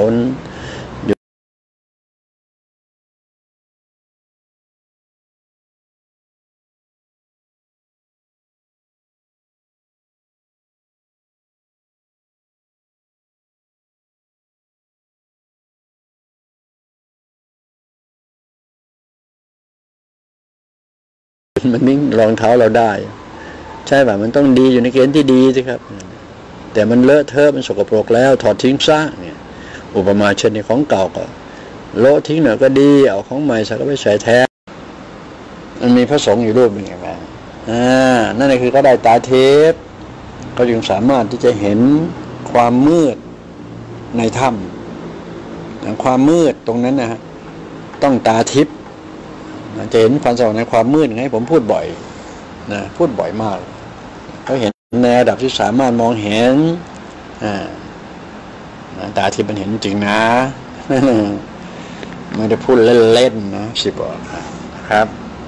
มันนิ่งรองเท้าเราได้ใช่ป่ะมันต้องดีอยู่ในเกณฑ์ที่ดีสิครับแต่มันเลอะเทอะมันสกปรกแล้วถอดทิ้งซะเนี่ยอุปมาเช่นในของเก่าก็โละทิ้งหน่อยก็ดีเอาของใหม่ใส่ก็ไปใส่แท้มันมีพระสงฆ์อยู่รูปหนึ่งอย่างไรนั่นคือก็ได้ตาทิพย์เขาจึงสามารถที่จะเห็นความมืดในถ้ำความมืดตรงนั้นนะฮะต้องตาทิพย์จะเห็นความสว่างในความมืดไงผมพูดบ่อยนะพูดบ่อยมากเขาเห็นในระดับที่สามารถมองเห็นตาทิพย์มันเห็นจริงนะไม่ได้พูดเล่นๆนะสิบอกนะครับ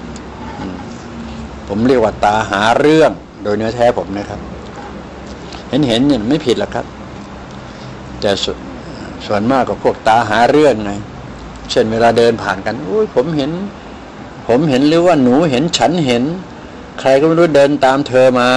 ผมเรียกว่าตาหาเรื่องโดยเนื้อแท้ผมนะครับเห็นเนี่ยไม่ผิดหรอกครับแต่ส่วนมากก็พวกตาหาเรื่องไงเช่นเวลาเดินผ่านกันอุ้ยผมเห็นหรือว่าหนูเห็นฉันเห็นใครก็ไม่รู้เดินตามเธอมา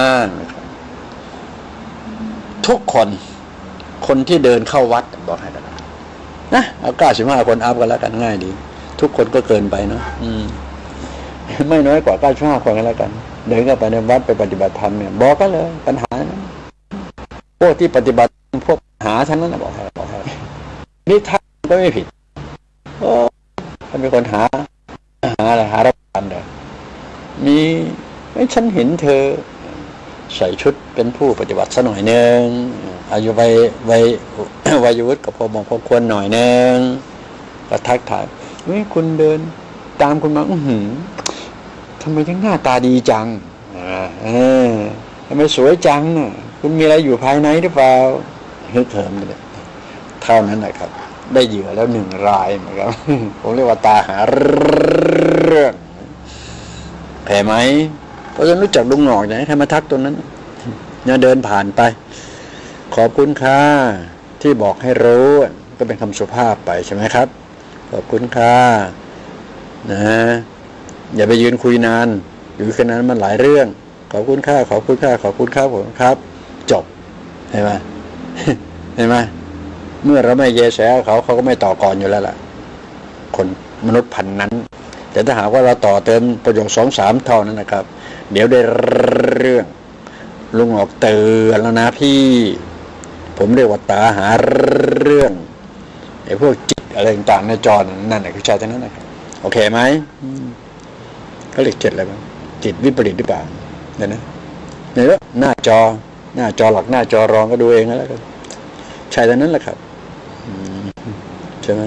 ทุกคนที่เดินเข้าวัดบอกให้นะเอา95 คนอัพกันแล้วกันง่ายดีทุกคนก็เกินไปเนาะไม่น้อยกว่า95 คนกันแล้วกันเดินเข้าไปในวัดไปปฏิบัติธรรมเนี่ยบอกกันเลยปัญหานั้นพวกที่ปฏิบัติพวกหาท่านนั้นนะบอกให้นี่ท่านก็ไม่ผิดท่านเป็นคนหาอะไรหารับกันเลยมีไม่ฉันเห็นเธอใส่ชุดเป็นผู้ปฏิบัติซะหน่อยนึงอายุวัยวุฒิก็พอควรหน่อยนึงก็ทักทายเฮ้ยคุณเดินตามคุณมาทำไมถึงหน้าตาดีจังทำไมสวยจังคุณมีอะไรอยู่ภายในหรือเปล่าฮึกเหิมเลยเท่านั้นแหละครับได้เหยื่อแล้ว1 รายเหมือนกันผมเรียกว่าตาหาเรื่องแผ่ไหมเพราะฉะนั้นรู้จักลุงหงอกอย่างนี้ใครมาทักตรงนั้นเนี่ยเดินผ่านไปขอบคุณค่ะที่บอกให้รู้ก็เป็นคำสุภาพไปใช่ไหมครับขอบคุณค่ะนะอย่าไปยืนคุยนานอยู่แค่นั้นมันหลายเรื่องขอบคุณค่ะขอบคุณค่ะขอบคุณครับผมครับจบเห็นไหมเห็นไหมเมื่อเราไม่แยแสเขาก็ไม่ต่อก่อนอยู่แล้วล่ะคนมนุษย์พันนั้นแต่ถ้าหากว่าเราต่อเติมประโยค2-3เท่านั้นนะครับเดี๋ยวได้เรื่องลุงออกเตือนแล้วนะพี่ผมเรียกว่าตาหาเรื่องไอ้พวกจิตอะไรต่างๆในจอนั่นแหละคือใจทั้งนั้นนะครับโอเคไหมเขาเรียกจิตอะไรบ้างจิตวิปริตหรือเปล่าเนี่ยนะเนี่ยหน้าจอหลักหน้าจอรองก็ดูเองแล้วกันใช่ทั้งนั้นแหละครับใช่ไหม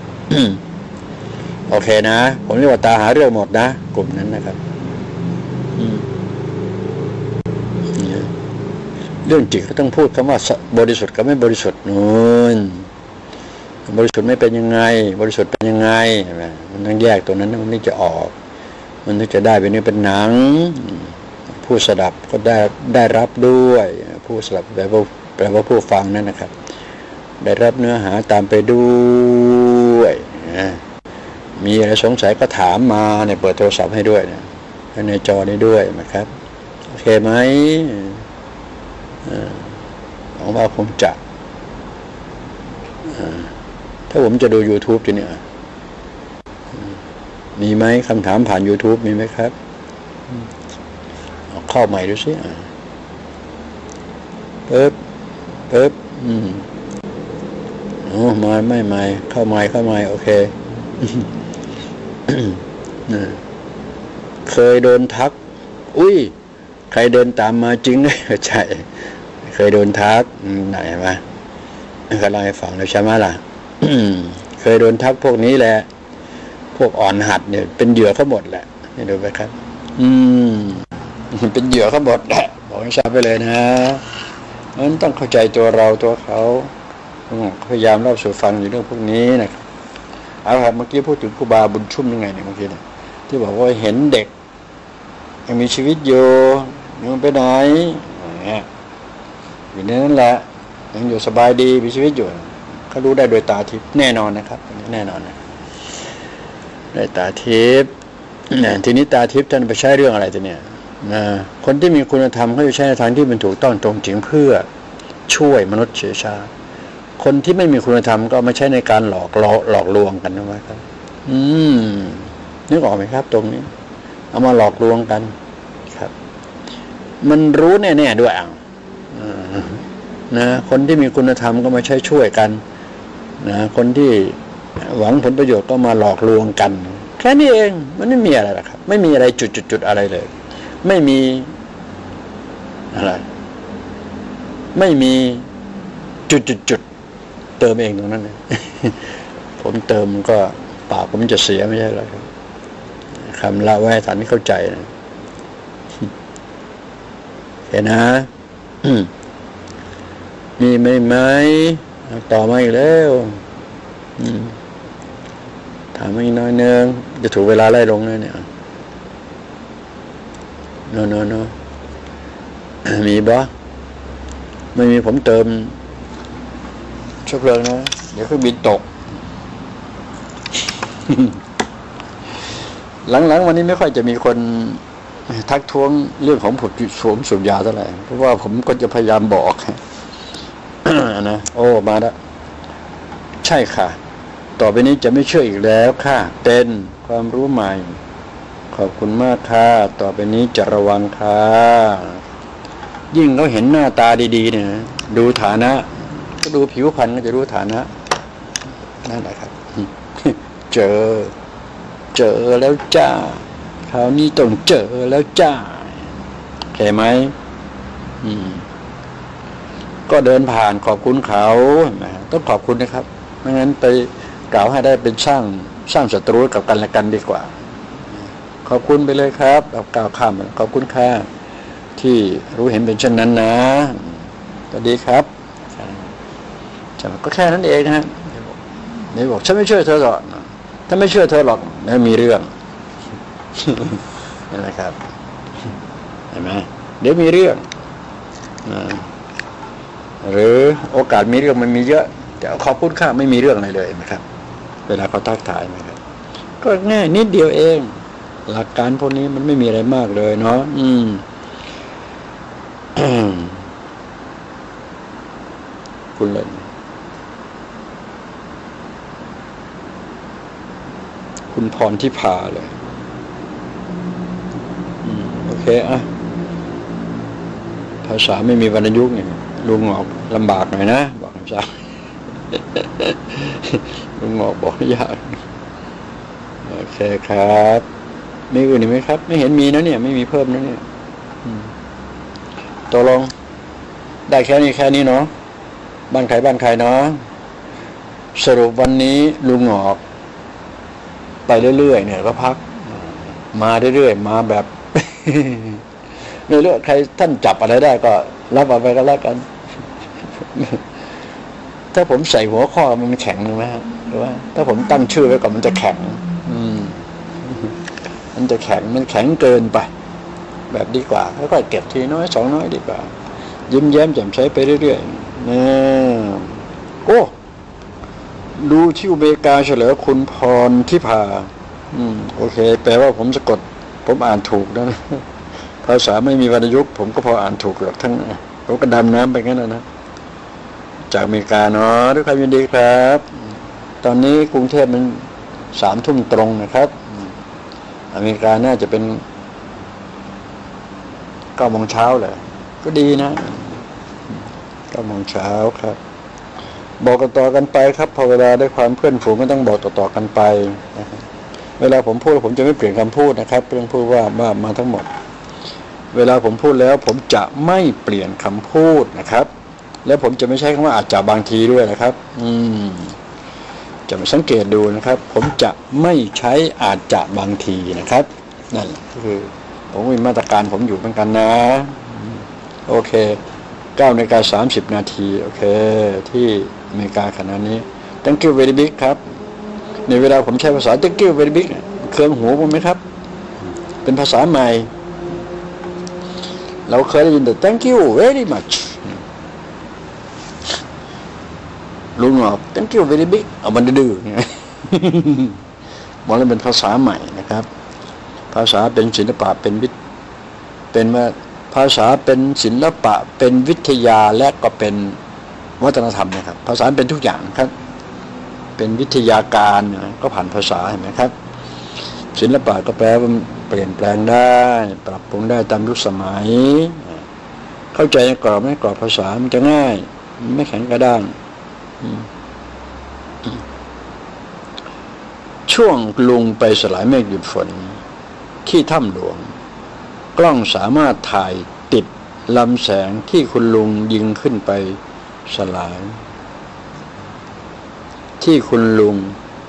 โอเคนะผมเรียกว่าตาหาเรื่องหมดนะกลุ่มนั้นนะครับเรื่องจิตเขาต้องพูดคำว่าบริสุทธิ์กับไม่บริสุทธิ์นู่นบริสุทธิ์ไม่เป็นยังไงบริสุทธิ์เป็นยังไงมันต้องแยกตัวนั้นมันถึงจะออกมันถึงจะได้เป็นเนื้อเป็นหนังผู้สดับก็ได้รับด้วยผู้สดับแปลว่าผู้ฟังนั่นนะครับได้รับเนื้อหาตามไปด้วยมีอะไรสงสัยก็ถามมาเนี่ยเปิดโทรศัพท์ให้ด้วยเนี่ยในจอนี้ด้วยนะครับโอเคไหมหวังว่าคงจะถ้าผมจะดู YouTube จะเนี่ยมีไหมคำถามผ่าน YouTube มีไหมครับเข้าใหม่ดูสิเปิบไม่เข้าใหม่โอเคเคยโดนทักอุ้ยใครเดินตามมาจริงเลยใช่เคยโดนทักไหนมาก็เล่าให้ฟังแล้วใช่ไหมล่ะเคยโดนทักพวกนี้แหละพวกอ่อนหัดเนี่ยเป็นเหยื่อเขาหมดแหละนี่ดูไปครับเป็นเหยื่อเขาหมดแหละบอกให้ทราบไปเลยนะมันต้องเข้าใจตัวเราตัวเขาพยายามเล่าสู่ฟังอยู่เรื่องพวกนี้นะครับเอาครับเมื่อกี้พูดถึงครูบาบุญชุ่มยังไงเนี่ยเมื่อกี้เนี่ยที่บอกว่าเห็นเด็กยังมีชีวิตอยู่ยังไปไหนอยู่ในนั้นแหละยังอยู่สบายดีมีชีวิตอยู่เขารู้ได้โดยตาทิพย์แน่นอนนะครับแน่นอนนะได้ตาทิพย์ทีนี้ตาทิพย์ท่านไปใช้เรื่องอะไรตัวเนี่ยคนที่มีคุณธรรมเขาจะใช้ในทางที่มันถูกต้องตรงจริงเพื่อช่วยมนุษย์เชื้อชาติคนที่ไม่มีคุณธรรมก็ไม่ใช้ในการหลอกลวงกันนะครับนึกออกไหมครับตรงนี้เอามาหลอกลวงกันครับมันรู้แน่ๆด้วยนะคนที่มีคุณธรรมก็มาใช้ช่วยกันนะคนที่หวังผลประโยชน์ก็มาหลอกลวงกันแค่นี้เองมันไม่มีอะไรหรอกครับไม่มีอะไรจุดอะไรเลยไม่มีอะไรไม่มีจุดเติมเองตรงนั้นเลยผมเติมก็ปากผมจะเสียไม่ใช่หรอกครับคำละไว้ฐานที่เข้าใจนะเห็นนะมีไหมต่อมาอีกแล้วถามอีกน้อยนึงจะถูกเวลาไล่ลงเลยเนี่ยโนมีบ่ไม่มีผมเติมชุบเพลิงนะเดี๋ยวเครื่องบินตก หลังวันนี้ไม่ค่อยจะมีคนทักท้วงเรื่องของผมสูบยาเท่าไหร่เพราะว่าผมก็จะพยายามบอกนะโอ้มาแล้วใช่ค่ะต่อไปนี้จะไม่เชื่ออีกแล้วค่ะเป็นความรู้ใหม่ขอบคุณมากค่ะต่อไปนี้จะระวังค่ะยิ่งเขาเห็นหน้าตาดีๆเนี่ยดูฐานะก็ดูผิวพรรณก็จะรู้ฐานะนั่นแหละครับเจอแล้วจ้าคราวนี้ต้องเจอแล้วจ้าเข้าไหมก็เดินผ่านขอบคุณเขาต้องขอบคุณนะครับไม่งั้นไปกล่าวให้ได้เป็นสร้างศัตรูกับกันและกันดีกว่าขอบคุณไปเลยครับเอากล่าวข้ามขอบคุณค่ะที่รู้เห็นเป็นเช่นนั้นนะก็ดีครับก็แค่นั้นเองนะนี่บอกฉันไม่เชื่อเธอหรอกถ้าไม่เชื่อเธอหรอกไม่มีเรื่องเห็นไหมครับเห็นไหมเดี๋ยวมีเรื่องหรือโอกาสมีเรื่องมันมีเยอะแต่ขอบคุณค่าไม่มีเรื่องอะไรเลยนะครับเวลาเขาทักทายนะครับก็ง่ายนิดเดียวเองหลักการพวกนี้มันไม่มีอะไรมากเลยเนาะคุณเล่นคุณพรที่พาเลยโอเคอ่ะภาษาไม่มีวรรณยุกต์เนี่ยลุงออกลำบากหน่อยนะบอกภาษาลุงออกบอกยากโอเคครับมีอื่นอีกไหมครับไม่เห็นมีนะเนี่ยไม่มีเพิ่มนะเนี่ยตกลงได้แค่นี้เนาะบ้านใครเนาะสรุปวันนี้ลุงออกไปเรื่อยๆเนี่ยก็พักมาเรื่อยๆมาแบบเรื่อยๆใครท่านจับอะไรได้ก็รับเอาไปก็แล้วกันถ้าผมใส่หัวข้อมันแข็งหรือไหมหรือว่าถ้าผมตั้งชื่อไว้ก่อนมันจะแข็งมันจะแข็งมันแข็งเกินไปแบบดีกว่าค่อยๆเก็บทีน้อย2น้อยดีกว่ายิ้มแย้มแจ่มใสไปเรื่อยๆโอ้ดูที่อุเบกาเฉลิมคุณพรที่พาโอเคแปลว่าผมสะกดผมอ่านถูกนะภาษาไม่มีวรรณยุกต์ผมก็พออ่านถูกหรอกทั้งผมก็ดำน้ำไปงั้นนะจากอเมริกาเนาะด้วยความยินดีครับตอนนี้กรุงเทพมัน3 ทุ่มตรงนะครับอเมริกาน่าจะเป็น9 โมงเช้าเลยก็ดีนะ9 โมงเช้าครับบอกต่อกันไปครับพอเวลาได้ความเพื่อนฝูงก็ต้องบอกต่อกันไปนะครับเวลาผมพูดผมจะไม่เปลี่ยนคำพูดนะครับเรื่องพูดว่ามาทั้งหมดเวลาผมพูดแล้วผมจะไม่เปลี่ยนคำพูดนะครับแล้วผมจะไม่ใช้คำว่าอาจจะบางทีด้วยนะครับจะมาสังเกตดูนะครับผมจะไม่ใช้อาจจะบางทีนะครับนั่นคือผมมีมาตรการผมอยู่เหมือนกันนะโอเค9:30 นาทีโอเคที่อเมริกาขณะนี้ Thank you very big ครับในเวลาผมใช้ภาษา Thank you very big เครื่องหูผมไหมครับเป็นภาษาใหม่เราเคยได้ยินแต่ Thank you very much ลุงบอก Thank you very big เอามันดื้อเนี่ยบอกเลยเป็นภาษาใหม่นะครับภาษาเป็นศิลปะเป็นว่าภาษาเป็นศิลปะเป็นวิทยาและก็เป็นวัฒนธรรมนะครับภาษาเป็นทุกอย่างครับเป็นวิทยาการก็ผ่านภาษาเห็นไหมครับศิลปะก็แปลว่าเปลี่ยนแปลงได้ปรับปรุงได้ตามยุคสมัยเข้าใจในกรอบไม่กรอบภาษามันจะง่ายไม่แข็งกระด้างช่วงลุงไปสลายเมฆหยุดฝนที่ถ้ำหลวงกล้องสามารถถ่ายติดลำแสงที่คุณลุงยิงขึ้นไปสลายที่คุณลุง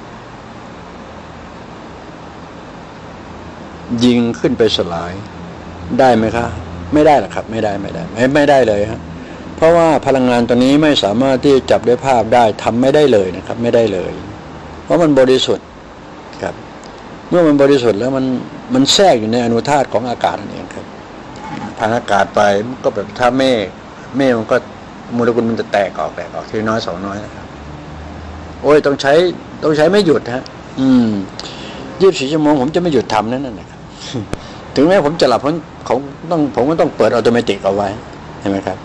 ยิงขึ้นไปสลายได้ไหมครับไม่ได้หรอกครับไม่ได้เลยครับเพราะว่าพลังงานตัวนี้ไม่สามารถที่จะจับด้วยภาพได้ทำไม่ได้เลยนะครับไม่ได้เลยเพราะมันบริสุทธิ์ครับเมื่อมันบริสุทธิ์แล้วมันแทรกอยู่ในอนุธาตุของอากาศนั่นเองครับผ่านอากาศไปมันก็แบบถ้าเมฆมันก็โมเลกุลมันจะแตกออกทีน้อย2น้อยนะครับโอ้ยต้องใช้ไม่หยุดฮะ24 ชั่วโมงผมจะไม่หยุดทำนั่นนะครับถึงแม้ผมจะหลับผมก็ต้องเปิดออโตเมติกเอาไว้เห็นไหมครับ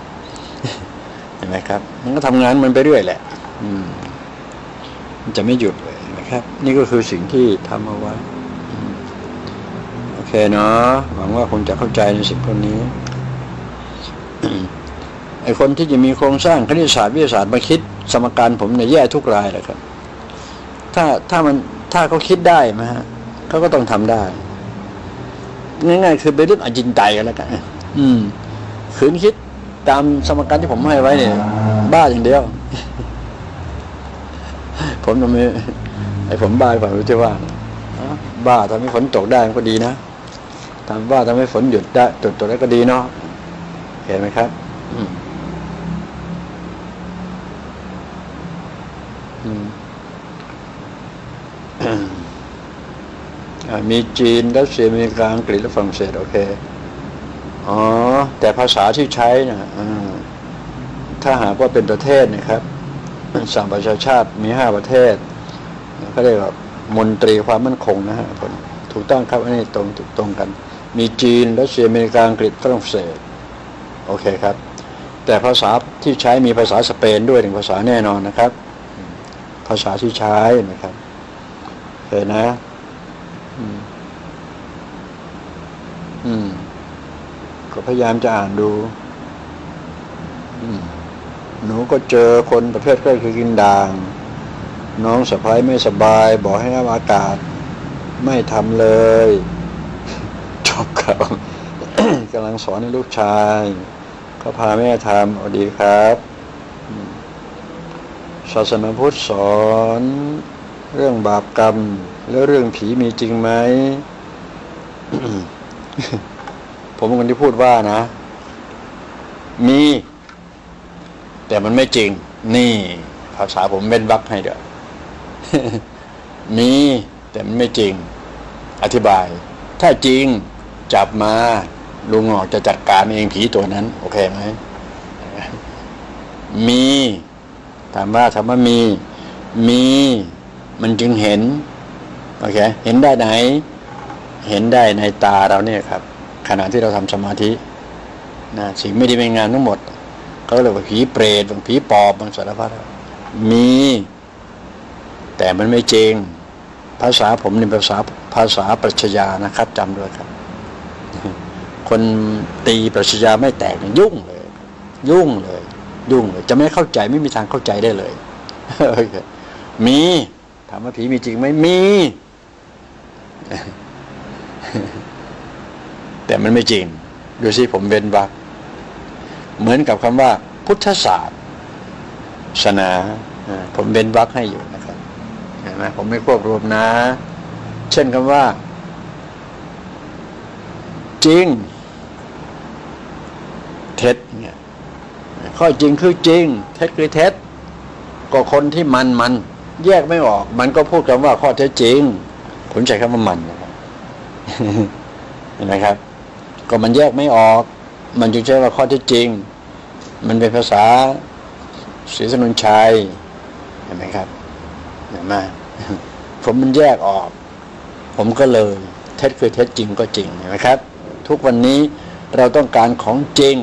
มันก็ทำงานมันไปเรื่อยแหละมันจะไม่หยุดเลยนะครับนี่ก็คือสิ่งที่ทำเอาไว้โอเคเนาะหวังว่าคงจะเข้าใจในสิ่งพวกนี้ไอ้คนที่จะมีโครงสร้างคณิตศาสตร์วิทยาศาสตร์มาคิดสมการผมเนี่ยแย่ทุกรายแหละครับถ้าเขาคิดได้ไหมฮะเขาก็ต้องทำได้ง่ายๆคือเป็นเรื่องอจินไตยกันแล้วกันคืนคิดตามสมการที่ผมให้ไว้เนี่ยบ้าอย่างเดียว ผมทำไมผมบ้าเปล่ารู้ที่ว่าบ้าทำให้ฝนตกได้มันก็ดีนะทำบ้าทำให้ฝนหยุดได้ตกได้ก็ดีเนาะเห็นไหมครับมีจีนรัสเซียอเมริกาอังกฤษและฝรั่งเศสโอเคอ๋อแต่ภาษาที่ใช้นะถ้าหากว่าเป็นประเทศนะครับสหประชาชาติมี5ประเทศก็เรียกว่ามนตรีความมั่นคงนะฮะถูกต้องครับอันนี้ตรงกันมีจีนรัสเซียอเมริกาอังกฤษฝรั่งเศสโอเคครับแต่ภาษาที่ใช้มีภาษาสเปนด้วย1ภาษาแน่นอนนะครับภาษาที่ใช้นะครับเห็นนะก็พยายามจะอ่านดูหนูก็เจอคนประเภทก็คือกินด่างน้องสะพ้ายไม่สบายบอกให้น้ำอากาศไม่ทำเลยจบครับ กำลังสอนให้ลูกชายก็พาแม่ทำดีครับศาสนาพุทธสอนเรื่องบาปกรรมแล้วเรื่องผีมีจริงไหม ผมเป็นคนที่พูดว่านะมีแต่มันไม่จริงนี่ภาษาผมเว้นวรรคให้เด้อ มีแต่มันไม่จริงอธิบายถ้าจริงจับมาลุงหงอกจะจัดการเองผีตัวนั้นโอเคไหม มีถามว่ามีมันจึงเห็นโอเคเห็นได้ไหนเห็นได้ในตาเราเนี่ยครับขณะที่เราทำสมาธินะสิ่งไม่ดีไม่งามทั้งหมดเขาเรียกว่าผีเปรตบางผีปอบบางสารพัดมีแต่มันไม่จริงภาษาผมเป็นภาษาปรัชญานะครับจำด้วยครับคนตีปรัชญาไม่แตกยุ่งเลยจะไม่เข้าใจไม่มีทางเข้าใจได้เลย มีถามว่าผีมีจริงไหมมี แต่มันไม่จริงดูสิผมเว้นวรรคเหมือนกับคำว่าพุทธศาสนาผมเว้นวรรคให้อยู่นะครับเห็นไหมผมไม่ควบรวมนะเช่นคำว่าจริงเท็จเนี่ยข้อจริงคือจริงเท็จคือเท็จก็คนที่มันแยกไม่ออกมันก็พูดคำว่าข้อเท็จจริงผมใช้คำว่ามันนะครับ เห็นไหมครับก็มันแยกไม่ออกมันจึงใช้ว่าข้อเท็จจริงมันเป็นภาษาศรีสนุนชัยเห็นไหมครับเห็นไหมผมมันแยกออกผมก็เลยเท็จคือเท็จจริงก็จริงเห็นไหมครับทุกวันนี้เราต้องการของจริง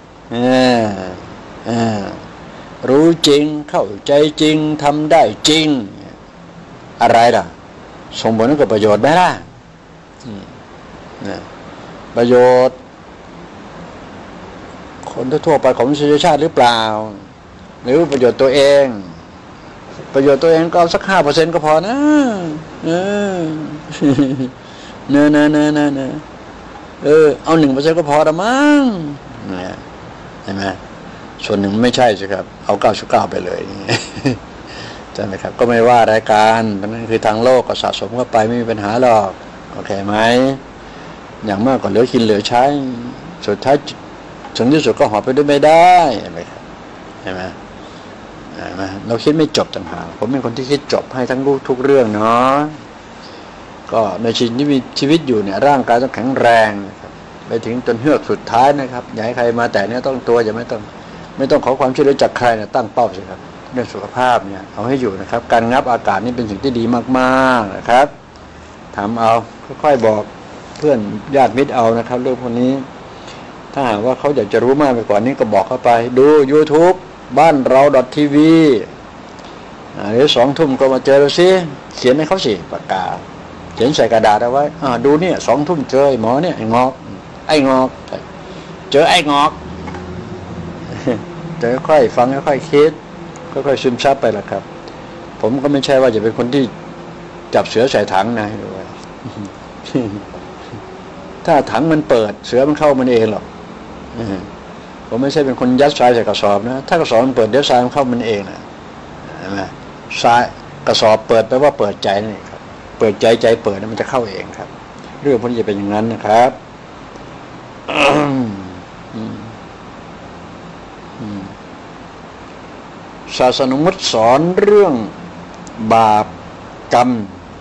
รู้จริงเข้าใจจริงทำได้จริงอะไรล่ะส่งผลให้เกิดประโยชน์ไหมล่ะประโยชน์คนทั่วไปของมนุษยชาติหรือเปล่าหรือประโยชน์ตัวเองก็เอาสัก 5% ก็พอนะเอา 1% ก็พอละมั้งเห็นไหมส่วนหนึ่งไม่ใช่สิครับเอา99ไปเลยใช่ไหมครับก็ไม่ว่ารายการนั่นคือทางโลกก็สะสมเข้าไปไม่มีปัญหาหรอกโอเคไหมอย่างมากก็เหลือกินเหลือใช้สุดท้ายถึงที่สุดก็หอบไปด้วยไม่ได้เห็นไหมครับเห็นไหมเราคิดไม่จบต่างหากผมเป็นคนที่คิดจบให้ทั้งทุกเรื่องเนาะก็ในชีวิตที่มีชีวิตอยู่เนี่ยร่างกายต้องแข็งแรงนะครับไปถึงจนเฮือกสุดท้ายนะครับอย่าให้ใครมาแต่เนี่ยต้องตัวอย่าไม่ต้องขอความช่วยเหลือจากใครนะตั้งเป้าสิครับเรื่องสุขภาพเนี่ยเอาให้อยู่นะครับการงับอากาศนี่เป็นสิ่งที่ดีมากๆนะครับถามเอาค่อยๆบอกเพื่อนญาติมิตรเอานะครับเรื่องพวกนี้ถ้าหากว่าเขาอยากจะรู้มากไปกว่านี้ก็บอกเข้าไปดู YouTube บ้านเรา .tv หรือ2 ทุ่มก็มาเจอเราสิเขียนให้เขาสิปากกาเขียนใส่กระดาษเอาไว้ดูเนี่ย2 ทุ่มเจอหมอเนี่ยไอ้งอกเจอไอ้งอกจะค่อยฟังค่อยคิดค่อยซึมซับไปละครับผมก็ไม่ใช่ว่าจะเป็นคนที่จับเสือใส่ถังนะด้วย ถ้าถังมันเปิดเสือมันเข้ามันเองหรอกผมไม่ใช่เป็นคนยัดทรายใส่กระสอบนะถ้ากระสอบมันเปิดเดี๋ยวทรายมันเข้ามันเองนะใช่ไหมทรายกระสอบเปิดแปลว่าเปิดใจนั่นเองครับเปิดใจใจเปิดมันจะเข้าเองครับเรื่องพวกนี้จะเป็นอย่างนั้นนะครับศาสนมุตสอนเรื่องบาปกรรม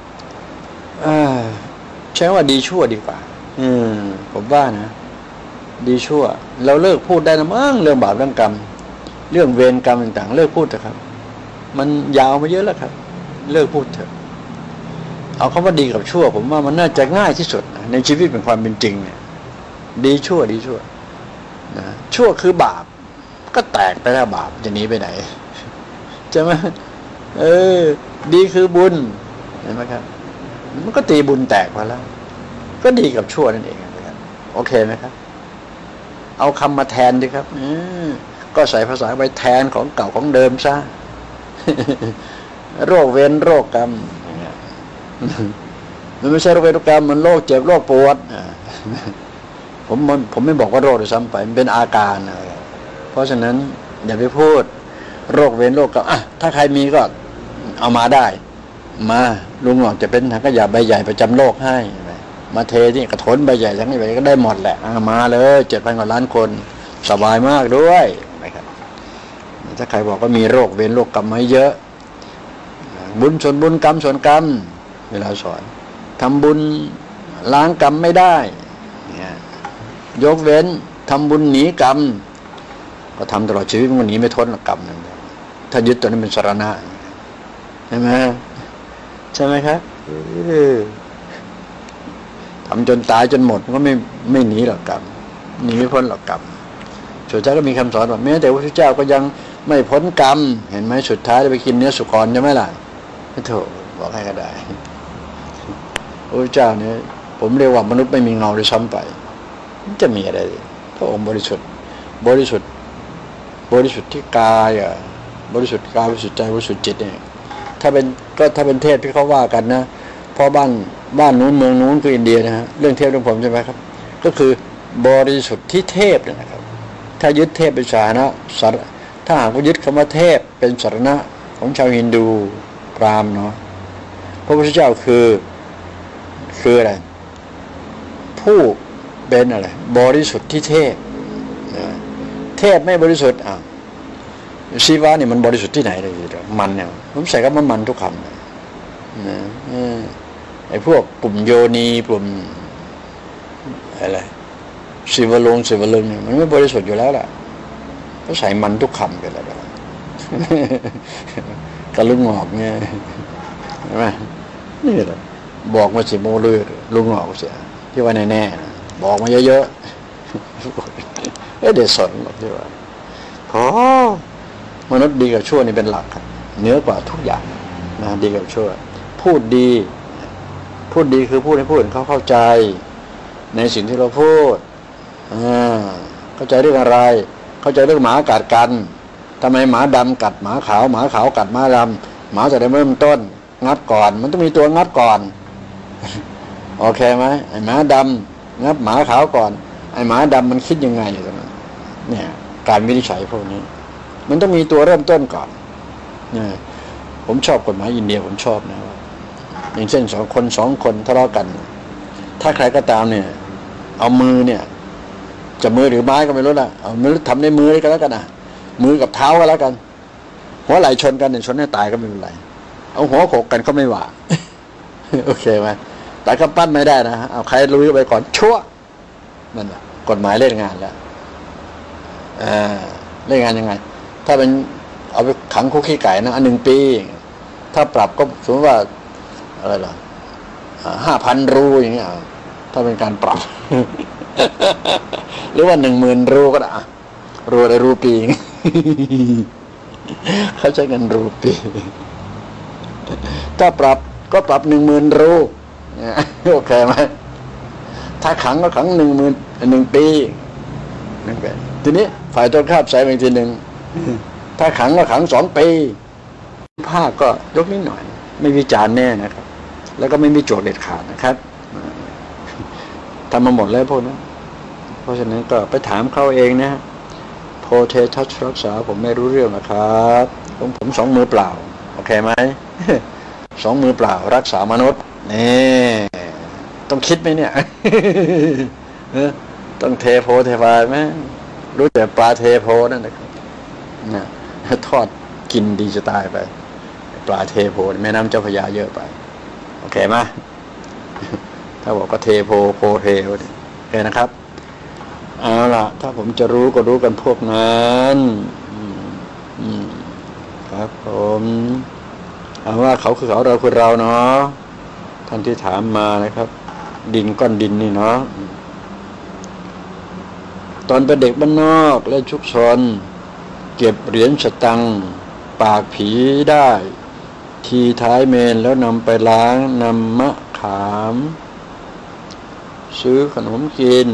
ใช้ว่าดีชั่วดีกว่าผมว่านะดีชั่วเราเลิกพูดได้นะมั้งเรื่องบาปเรื่องกรรมเรื่องเวรกรรมต่างๆเลิกพูดเถอะครับมันยาวมาเยอะแล้วครับเลิกพูดเถอะเอาคำว่าดีกับชั่วผมว่ามันน่าจะง่ายที่สุดในชีวิตเป็นความเป็นจริงเนี่ยดีชั่วนะชั่วคือบาปก็แตกไปแล้วบาปจะหนีไปไหนใช่ไหมดีคือบุญเห็นไหมครับมันก็ตีบุญแตกมาแล้วก็ดีกับชั่วนั่นเองนะครับโอเคไหมครับเอาคำมาแทนดิครับก็ใส่ภาษาไปแทนของเก่าของเดิมซะโรคเวรโรคกรรมมันไม่ใช่โรคเวรโรคกรรมมันโรคเจ็บโรคปวดผมไม่บอกว่าโรคด้วยซ้ำไปมันเป็นอาการเพราะฉะนั้นอย่าไปพูดโรคเวรโรคกรรมถ้าใครมีก็เอามาได้มาลุงหลอกจะเป็นถังขยะใบใหญ่ประจำโลกให้มาเทที่กระถนใบใหญ่ทั้งนี้ไปก็ได้หมดแหละมาเลย7,000 กว่าล้านคนสบายมากด้วยนะครับถ้าใครบอกว่ามีโรคเวรโรคกรรมไม่เยอะบุญส่วนบุญกรรมส่วนกรรมเวลาสอนทำบุญล้างกรรมไม่ได้ยกเว้นทำบุญหนีกรรมก็ทำตลอดชีวิตมันหนีไม่พ้นกรรมนั่นถ้ายึดตัวนี้เป็นสรณะใช่ไหมครับทำจนตายจนหมดก็ไม่หนีหรอกกรรมหนีไม่พ้นหรอกกรรมสุดท้ายก็มีคำสอนว่าแม้แต่พระพุทธเจ้าก็ยังไม่พ้นกรรมเห็นไหมสุดท้ายไปกินเนื้อสุกรใช่ไหมล่ะไม่ถูกบอกให้ก็ได้พระพุทธเจ้าเนี่ยผมเรียกว่ามนุษย์ไม่มีเงาเลยซ้ำไปจะมีอะไรพระองค์บริสุทธิ์ที่กายบริสุทธิ์กายบริสุทธิ์ใจบริสุทธิ์จิตเนี่ยถ้าเป็นเทพที่เขาว่ากันนะเพราะบ้านนู้นเมืองนู้นคืออินเดียนะฮะเรื่องเทพเรื่องผมใช่ไหมครับก็คือบริสุทธิ์ที่เทพนะครับถ้ายึดเทพเป็นสาระถ้าหากว่ายึดคำว่าเทพเป็นสาระของชาวฮินดูพราหมณ์เนาะพระพุทธเจ้าคืออะไรผู้เป็นอะไรบริสุทธิ์ที่เทพไม่บริสุทธิ์ชีวะเนี่ยมันบริสุทธิ์ที่ไหนเลยมันเนี่ยผมใส่ก็มันทุกคำนะไอ้พวกกลุ่มโยนีกลุ่มอะไรศิวลึงเนี่ยมันไม่บริสุทธิ์อยู่แล้วล่ะก็ใส่มันทุกคำไปแล้วกระลุงงอกเนี่ยใช่ไหมนี่แหละบอกมาสิโมลือลุงงอกเสียที่ว่าแน่ๆบอกมาเยอะๆเดี๋ยวสนหรอกที่ว่ามนุษย์ดีกับชั่วนี่เป็นหลักครับเหนือกว่าทุกอย่างนะดีกับชั่วพูดดีคือพูดให้ผู้อื่นเขาเข้าใจในสิ่งที่เราพูดเข้าใจเรื่องอะไรเข้าใจเรื่องหมากัดกันทำไมหมาดำกัดหมาขาวหมาขาวกัดหมาดำหมาจะได้เริ่มต้นงับก่อนมันต้องมีตัวงับก่อนโอเคไหมไอ้หมาดำงับหมาขาวก่อนไอ้หมาดำมันคิดยังไงเนี่ยการวินิจฉัยพวกนี้มันต้องมีตัวเริ่มต้นก่อนเนี่ยผมชอบกฎหมายอินเดียผมชอบนะอย่างเช่น2 คนทะเลาะกันถ้าใครก็ตามเนี่ยเอามือเนี่ยจะมือหรือไม้ก็ไม่รู้ละเอามือทำในมือเลยก็แล้วกันมือกับเท้าก็แล้วกันหัวไหล่ชนกันเนี่ยชนให้ตายก็ไม่เป็นไรเอาหัวโขกกันก็ไม่ว่าโอเคไหมแต่ก็ปั้นไม่ได้นะเอาใครลุยไปก่อนชั่วนั่นแหละกฎหมายเล่นงานแล้วเล่นงานยังไงถ้าเป็นเอาไปขังคุกขี้ไก่นะ1 ปีถ้าปรับก็สมมติว่าอะไรล่ะ5,000 รูอย่างเงี้ยถ้าเป็นการปรับ หรือว่า10,000 รูก็ได้รูอะไรรูปี เขาใช้เงินรูปี ถ้าปรับก็ปรับ10,000 รูโอเคไหมถ้าขังก็ขัง1 ปีทีนี้ฝ่ายตรงข้ามใส่ไปทีหนึ่งถ้าขังก็ขัง2 ปีภาคก็ยกนิดหน่อยไม่วิจารณ์แน่นะครับแล้วก็ไม่มีโจทย์เด็ดขาดนะครับทำมาหมดแล้วพวกนั้นเพราะฉะนั้นก็ไปถามเขาเองนะเททัชรักษาผมไม่รู้เรื่องนะครับผมสองมือเปล่าโอเคไหม สองมือเปล่ารักษามนุษย์นี่ต้องคิดไหมเนี่ย ต้องเทโพเทวาไหมรู้แต่ปลาเทโพนั่นนะครับนะทอดกินดีจะตายไปปลาเทโพแม่น้ำเจ้าพระยาเยอะไปโอเคไหม ถ้าบอกก็เทโพเทโอเคนะครับเอาล่ะถ้าผมจะรู้ก็รู้กันพวกนั้นครับผมเอาว่าเขาคือเขาเราคือเราเนาะท่านที่ถามมานะครับดินก้อนดินนี่เนาะตอนเป็นเด็กบ้านนอกเล่นชุกชนเก็บเหรียญสตังค์ปากผีได้ทีท้ายเมนแล้วนำไปล้างนำมะขามซื้อขนมกิน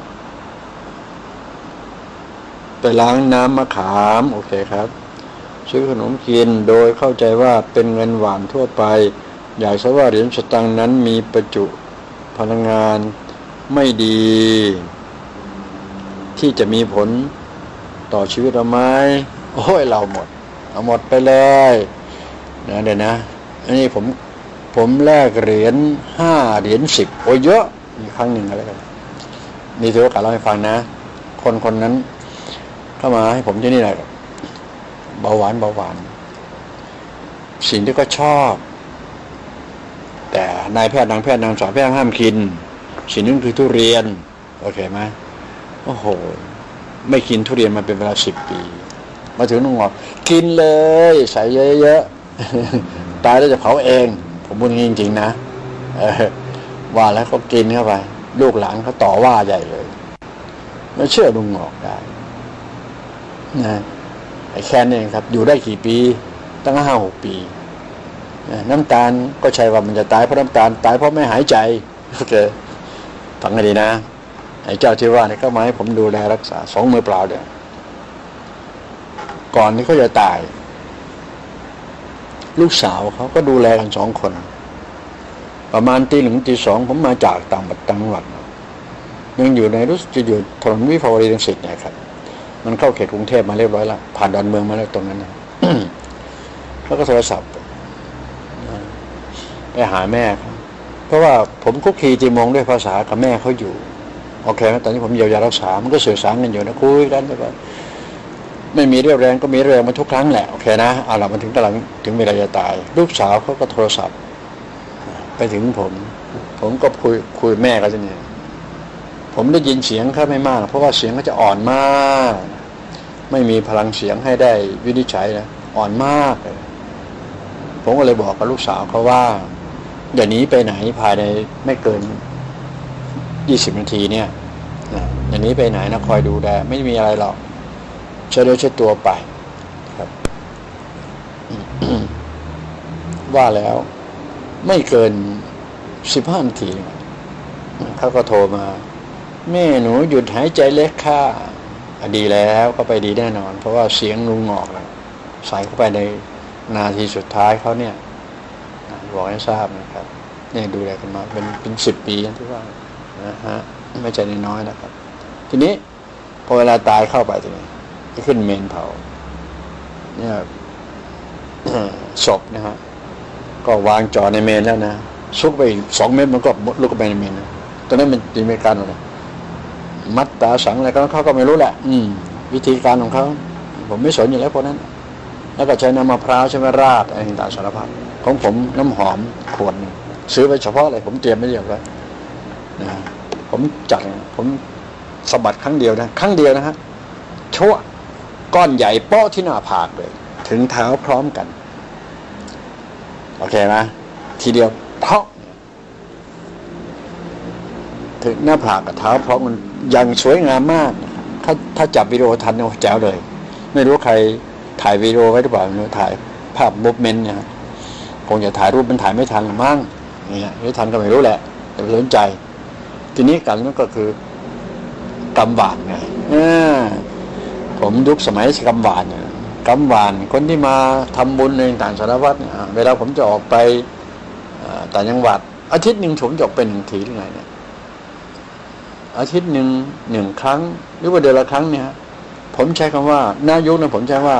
ไปล้างน้ำมะขามโอเคครับซื้อขนมกินโดยเข้าใจว่าเป็นเงินหวานทั่วไปอยากทราบว่าเหรียญสตังค์นั้นมีประจุพลังงานไม่ดีที่จะมีผลต่อชีวิตเราไหมโอ้ยเราหมดเอาหมดไปเลยนะเดี๋ยวนะอันนี้ผมแลกเหรียญ5เหรียญ10โอ้ยเยอะมีครั้งหนึ่งอะไรกันนี่ถือโอกาสเล่าให้ฟังนะคนนั้นเข้ามาให้ผมที่นี่แหละเบาหวานสิ่งที่ก็ชอบแต่นายแพทย์นางแพทย์นางสาวแพทย์ห้ามกินสิ่งนึงคือทุเรียนโอเคไหมโอ้โหไม่กินทุเรียนมาเป็นเวลา10 ปีมาถึงนุ่งบอกกินเลยใส่เยอะๆตายแล้วจะเผาเองผมพูดจริงๆนะว่าแล้วเขากินเข้าไปลูกหลานเขาต่อว่าใหญ่เลยไม่เชื่อลุงงอกได้นะไอ้แค่นี้ครับอยู่ได้กี่ปีตั้ง5-6 ปีน้ำตาลก็ใช่ว่ามันจะตายเพราะน้ำตาลตายเพราะไม่หายใจโอเคฟังให้ดีนะไอ้เจ้าที่ว่าเนี่ยก็มาให้ผมดูแลรักษา2 มือเปล่าเดียวก่อนที่เขาจะตายลูกสาวเขาก็ดูแลกัน2 คนประมาณตี 1 ตี 2ผมมาจากต่างจังหวัดยังอยู่ในรู้สึกจะอยู่ถนนวิภาวดีรังสิตเนี่ยครับมันเข้าเขตกรุงเทพมาเรียบร้อยแล้วผ่านดอนเมืองมาแล้วตรงนั้นนะ เขาก็โทรศัพท์ไปหาแม่ครับเพราะว่าผมคุกคีตีมงด้วยภาษากับแม่เขาอยู่โอเคนะตอนนี้ผมเยียวยารักษามันก็สื่อสารกันอยู่นะคุยกันแต่ว่าไม่มีเรี่ยวแรงก็มีเรี่ยวมาทุกครั้งแหละโอเคนะเอาล่ะมันถึงกำลังถึงเวลาจะตายลูกสาวเขาก็โทรศัพท์ไปถึงผมก็คุยแม่เขาจะเนี่ยผมได้ยินเสียงเขาไม่มากเพราะว่าเสียงเขาจะอ่อนมากไม่มีพลังเสียงให้ได้วินิจฉัยนะอ่อนมากเลยผมก็เลยบอกกับลูกสาวเขาว่าอย่าหนีไปไหนภายในไม่เกิน20 นาทีเนี่ยอย่าหนีไปไหนนะคอยดูแลไม่มีอะไรหรอกเช็ดตัวไปครับ ว่าแล้วไม่เกิน15 นาทีเขาก็โทรมาแม่หนูหยุดหายใจเล็กค่ะดีแล้วก็ไปดีแน่นอนเพราะว่าเสียงลุงงอกแล้วใส่เข้าไปในนาทีสุดท้ายเขาเนี่ยบอกให้ทราบนะครับเนี่ยดูแลกันมาเป็น10 ปีที่ว่านะฮะไม่ใช่น้อยๆนะครับทีนี้พอเวลาตายเข้าไปทีนี้จะขึ้นเมนเผาเนี่ย ศพนะฮะก็วางจ่อในเมนแล้วนะซุกไปอีก2 เมตรมันก็ลุกเข้าไปในเมนนะตอนนั้นมันจะมีการอะไรมัดตาสังอะไรเขาก็ไม่รู้แหละวิธีการของเขาผมไม่สนอยู่แล้วพวกนั้นแล้วก็ใช้น้ำมะพร้าวใช่ไหมราดอะไรต่างๆสารพัดของผมน้ำหอมขวดซื้อไปเฉพาะอะไรผมเตรียมไม่เรียบร้อยนะผมจัดผมสะบัดครั้งเดียวนะฮะโชะก้อนใหญ่โป๊ะที่หน้าผากเลยถึงเท้าพร้อมกันโอเคไหมทีเดียวเพาะถึงหน้าผากกับเท้าพร้อมกันอย่างสวยงามมากถ้าจับวิดีโอทันเนี่ยแจ๋วเลยไม่รู้ใครถ่ายวิดีโอไว้หรือเปล่าไม่รู้ถ่ายภาพมูฟเมนต์เนี่ยคงจะถ่ายรูปมันถ่ายไม่ทันหรือมั้งเนี่ยไม่ทันก็ไม่รู้แหละแต่ไม่สนใจทีนี้กันนั่นก็คือกำหวานไงผมยุคสมัยกำหวานเนี่ยกำหวานคนที่มาทำบุญในต่างสารวัตรเนี่ยเวลาผมจะออกไปต่างจังหวัดอาทิตย์หนึ่งผมจะออกเป็น1 ทีหรือไงเนี่ยอาทิตย์หนึ่ง1 ครั้งหรือว่าเดือนละครั้งเนี่ยผมใช้คำว่านายุคนั้นผมใช้ว่า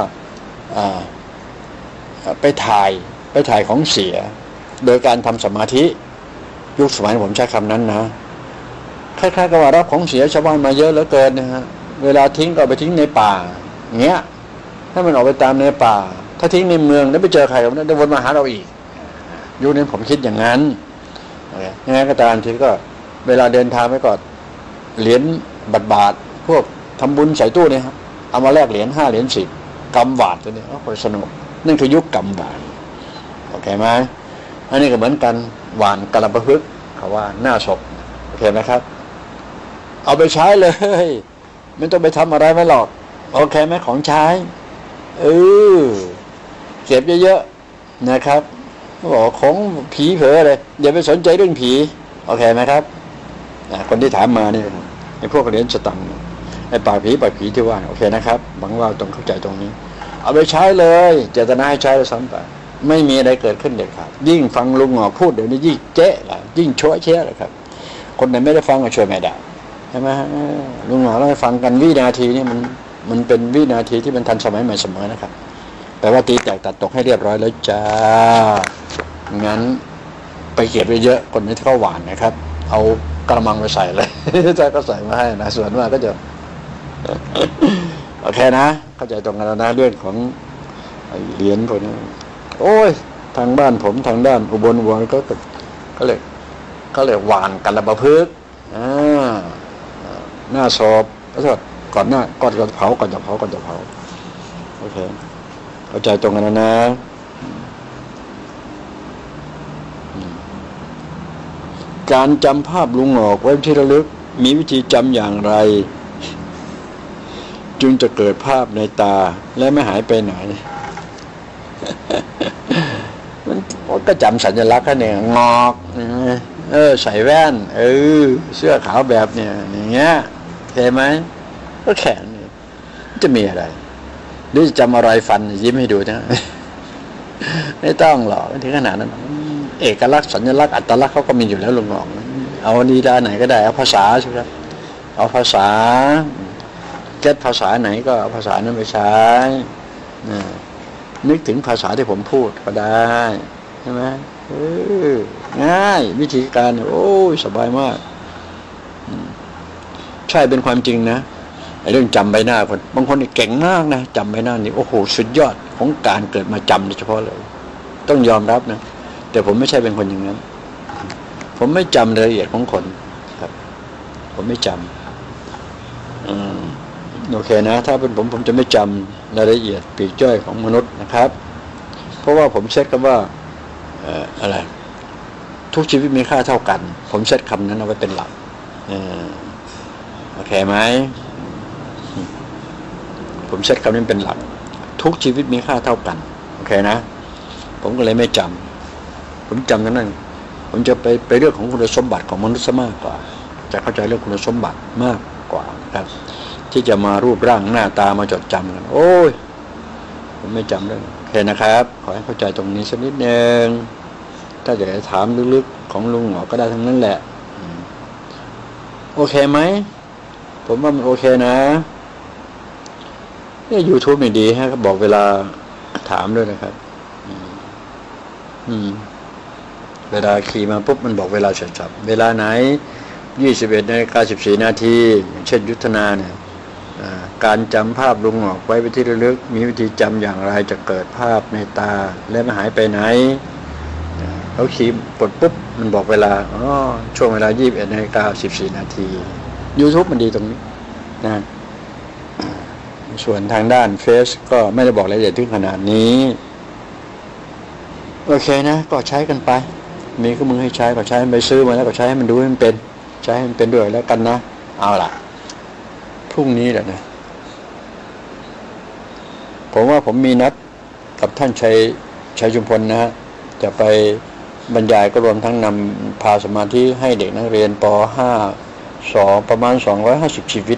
ไปถ่ายของเสียโดยการทำสมาธิยุคสมัยผมใช้คำนั้นนะคล้ายๆกับว่ารับของเสียชาวบ้านมาเยอะเหลือเกินนะฮะเวลาทิ้งก็ไปทิ้งในป่าอย่างเงี้ยถ้ามันออกไปตามในป่าถ้าทิ้งในเมืองแล้วไปเจอใครก็จะวนมาหาเราอีกยุคนี้ผมคิดอย่างนั้นยังไงก็ตามทีก็เวลาเดินทางไปก่อนเหรียญบาทพวกทำบุญใส่ตู้เนี่ยครับเอามาแลกเหรียญ5 เหรียญ 10กำบาทตัวนี้โอ้ยสนุกนั่นคือยุคกำบาทโอเคไหมอันนี้ก็เหมือนกันหวานกระปะพึกเขาว่าหน้าศพโอเคไหมครับเอาไปใช้เลยไม่ต้องไปทำอะไรไม่หรอกโอเคไหมของใช้เก็บเยอะๆนะครับบอกของผีเผลอเลยอย่าไปสนใจเรื่องผีโอเคไหมครับคนที่ถามมานี่ไอ้พวกเหรียญสตังค์ไอ้ปากผีที่ว่าโอเคนะครับหวังว่าต้องเข้าใจตรงนี้เอาไปใช้เลยเจตนาให้ใช้แล้วซ้ำไปไม่มีอะไรเกิดขึ้นเด็ดขาดยิ่งฟังลุงหงอพูดเดี๋ยวนี้ยิ่งเจ๊ละยิ่งชั่วเชี่ยเลยครับคนไหนไม่ได้ฟังก็ช่วยไม่ได้ใช่ไหมลุงหงอเราให้ฟังกันวินาทีนี่มันเป็นวินาทีที่มันทันสมัยใหม่เสมอนะครับแปลว่าตีแตกตัดตกให้เรียบร้อยแล้วจ้างั้นไปเก็บไปเยอะคนนี้ที่เขาหวานนะครับเอากระมังไปใส่เลยใจก็ใส่มาให้นะส่วนมากก็จะโอเคนะเข้าใจตรงกันแล้วนะเรื่องของเหรียญพวกนี้โอ้ยทางบ้านผมทางด้านอุบลก็เลยหวานกันระบะพึกหน้าสอบก่อนจะเผาโอเคเข้าใจตรงกันแล้วนะการจำภาพลุงหงอกไว้ที่ระลึกมีวิธีจำอย่างไรจึงจะเกิดภาพในตาและไม่หายไปไหนมันก็จำสัญลักษณ์เนี่ยงอกใส่แว่นเสื้อขาวแบบเนี่ยอย่างเงี้ยเห็นไหมก็แขนนี่จะมีอะไรหรือจะจำอะไรฟันยิ้มให้ดูนะไม่ต้องหรอกถึงขนาดนั้นเอกลักษณ์สัญลักษณ์อัตลักษณ์เขาก็มีอยู่แล้วลุงหงอกเอาดีด้านไหนก็ได้เอาภาษาใช่ไหมเอาภาษาเก็ตภาษาไหนก็เอาภาษานั้นไปใช้นึกถึงภาษาที่ผมพูดก็ได้ใช่ไหมง่ายวิธีการโอ้ยสบายมากใช่เป็นความจริงนะไอ้เรื่องจำใบหน้าคนบางคนนี่เก่งมากนะจำใบหน้านี่โอ้โหสุดยอดของการเกิดมาจำโดยเฉพาะเลยต้องยอมรับนะแต่ผมไม่ใช่เป็นคนอย่างนั้นผมไม่จำรายละเอียดของคนครับผมไม่จำโอเคนะถ้าเป็นผมจะไม่จำรายละเอียดปลีกย่อยของมนุษย์นะครับเพราะว่าผมเซตคำว่าอะไรทุกชีวิตมีค่าเท่ากันผมเซตคำนั้นเอาไว้เป็นหลักโอเคไหมผมเซตคำนี้เป็นหลักทุกชีวิตมีค่าเท่ากันโอเคนะผมก็เลยไม่จำผมจำนั้นผมจะไปเรื่องของคุณสมบัติของมนุษย์มากกว่าจะเข้าใจเรื่องคุณสมบัติมากกว่าครับที่จะมารูปร่างหน้าตามาจดจำกันโอ้ยผมไม่จำเลยโอเคนะครับขอให้เข้าใจตรงนี้สักนิดนึงถ้าอยากจะถามลึกๆของลุงหงอก็ได้ทั้งนั้นแหละโอเคไหมผมว่ามันโอเคนะนี่ YouTube นี่ดีฮะบอกเวลาถามด้วยนะครับเวลาขี่มาปุ๊บมันบอกเวลาเสร็จสับเวลาไหน 21:14 นาทีเช่นยุทธนาเนี่ยการจำภาพลุงหงอกไว้เป็นที่ระลึกมีวิธีจำอย่างไรจะเกิดภาพในตาและไม่หายไปไหนเขาขี่ปลดปุ๊บมันบอกเวลาช่วงเวลา 21:14 นาที YouTube มันดีตรงนี้นะส่วนทางด้านเฟซก็ไม่ได้บอกรายละเอียดถึงขนาดนี้โอเคนะก็ใช้กันไปมีเครื่องมือให้ใช้ก็ใช้ไปซื้อมาแล้วก็ใช้ให้มันดูให้มันเป็นใช้ให้มันเป็นด้วยแล้วกันนะเอาล่ะพรุ่งนี้แหละนะผมว่าผมมีนัดกับท่านชัยชุมพลนะฮะจะไปบรรยายก็รวมทั้งนำพาสมาธิให้เด็กนักเรียนป.5 ประมาณ250ชีวิต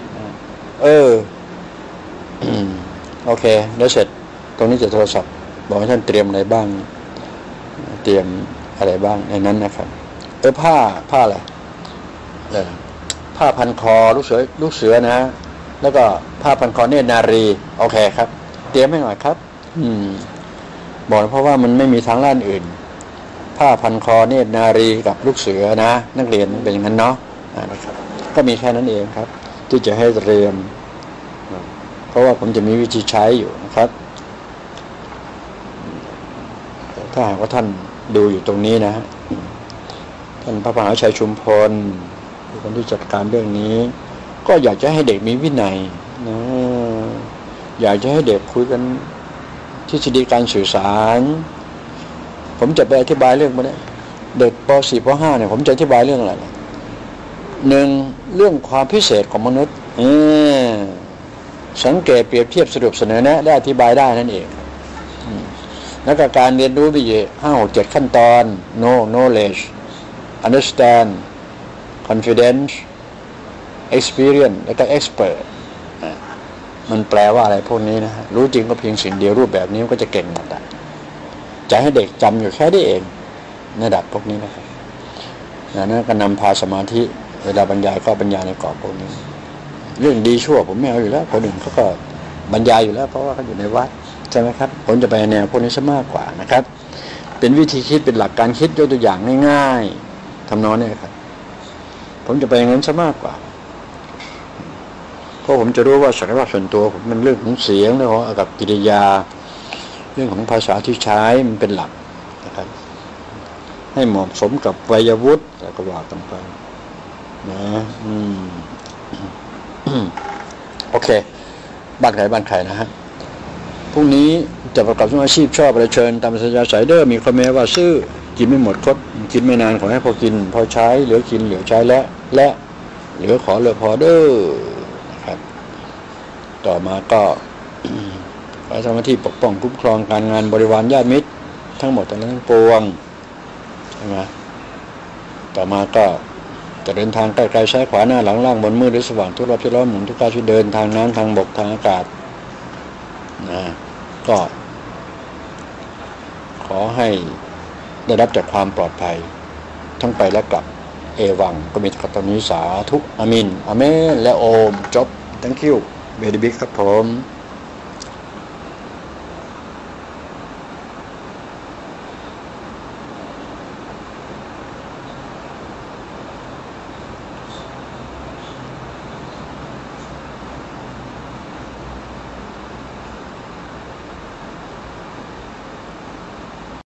โอเคแล้วเสร็จตรงนี้จะโทรศัพท์บอกให้ท่านเตรียมอะไรบ้างเตรียมอะไรบ้างในนั้นนะครับผ้าอะไรผ้าพันคอลูกเสือนะแล้วก็ผ้าพันคอเนตรนารีโอเคครับเตรียมให้หน่อยครับบอกเพราะว่ามันไม่มีทางด้านอื่นผ้าพันคอเนตรนารีกับลูกเสือนะนักเรียนเป็นอย่างนั้นเนาะนะครับก็มีแค่นั้นเองครับที่จะให้เรียนเพราะว่าผมจะมีวิธีใช้อยู่นะครับถ้าหากว่าท่านดูอยู่ตรงนี้นะท่านพระมหาชัยชุมพลคนที่จัดการเรื่องนี้ก็อยากจะให้เด็กมีวินัยนะอยากจะให้เด็กคุยกันทฤษฎีการสื่อสารผมจะไปอธิบายเรื่องมันเนี่ยเด็กป .4 ป .5 เนี่ยผมจะอธิบายเรื่องอะไรหนึ่งเรื่องความพิเศษของมนุษย์สังเกตเปรียบเทียบสรุปเสนอแนะและอธิบายได้นั่นเองแล้วก็การเรียนรู้วิทยา5 6 7ขั้นตอน know knowledge understand confidence experience แล้วก็ expert มันแปลว่าอะไรพวกนี้นะฮะรู้จริงก็เพียงสิ่งเดียวรูปแบบนี้ก็จะเก่งหมดจะให้เด็กจำอยู่แค่นี้เองระดับพวกนี้นะครับนั้นก็นำพาสมาธิเวลาบรรยายก็บรรยายในกรอบพวกนี้เรื่องดีชั่วผมไม่เอาอยู่แล้วคนอื่นเขาก็บรรยายอยู่แล้วเพราะว่าเขาอยู่ในวัดใช่ไหมครับผมจะไปแนวพวกนี้ซะมากกว่านะครับเป็นวิธีคิดเป็นหลักการคิดยกตัวอย่างง่ายๆทำนองนี้ครับผมจะไปอย่างนั้นซะมากกว่าเพราะผมจะรู้ว่าศักยภาพส่วนตัวผมมันเรื่องของเสียงเรื่องของอากับกิริยาเรื่องของภาษาที่ใช้มันเป็นหลักนะครับให้เหมาะสมกับวัยวุฒิแต่ก็ว่ากันไปนะโอเคบ้านใครนะฮะพรุ่งนี้จะประกอบอาชีพชอบประเชิญตามสัญญาสายเดอร์มีคอมเมนต์ว่าซื้อกินไม่หมดคดกินไม่นานขอให้พอกินพอใช้เหลือกินเหลือใช้และเหลือขอเหลือพอเด้อนะครับต่อมาก็ขอทำหน้าที่ปกป้องคุ้มครองการงานบริวารญาติมิตรทั้งหมดทั้งปวงใช่ไหมต่อมาก็จะเดินทางใกล้ๆซ้ายขวาหน้าหลังล่างบนมืดหรือสว่างทุกรอบที่ล้อมหมุนทุกก้าวที่เดินทางน้ำทางบกทางอากาศนะก็ขอให้ได้รับจากความปลอดภัยทั้งไปและกลับเอวังก็มีกับตอนนี้สาธุอามินอาเมนและโอมจบ thank you very big ครับผม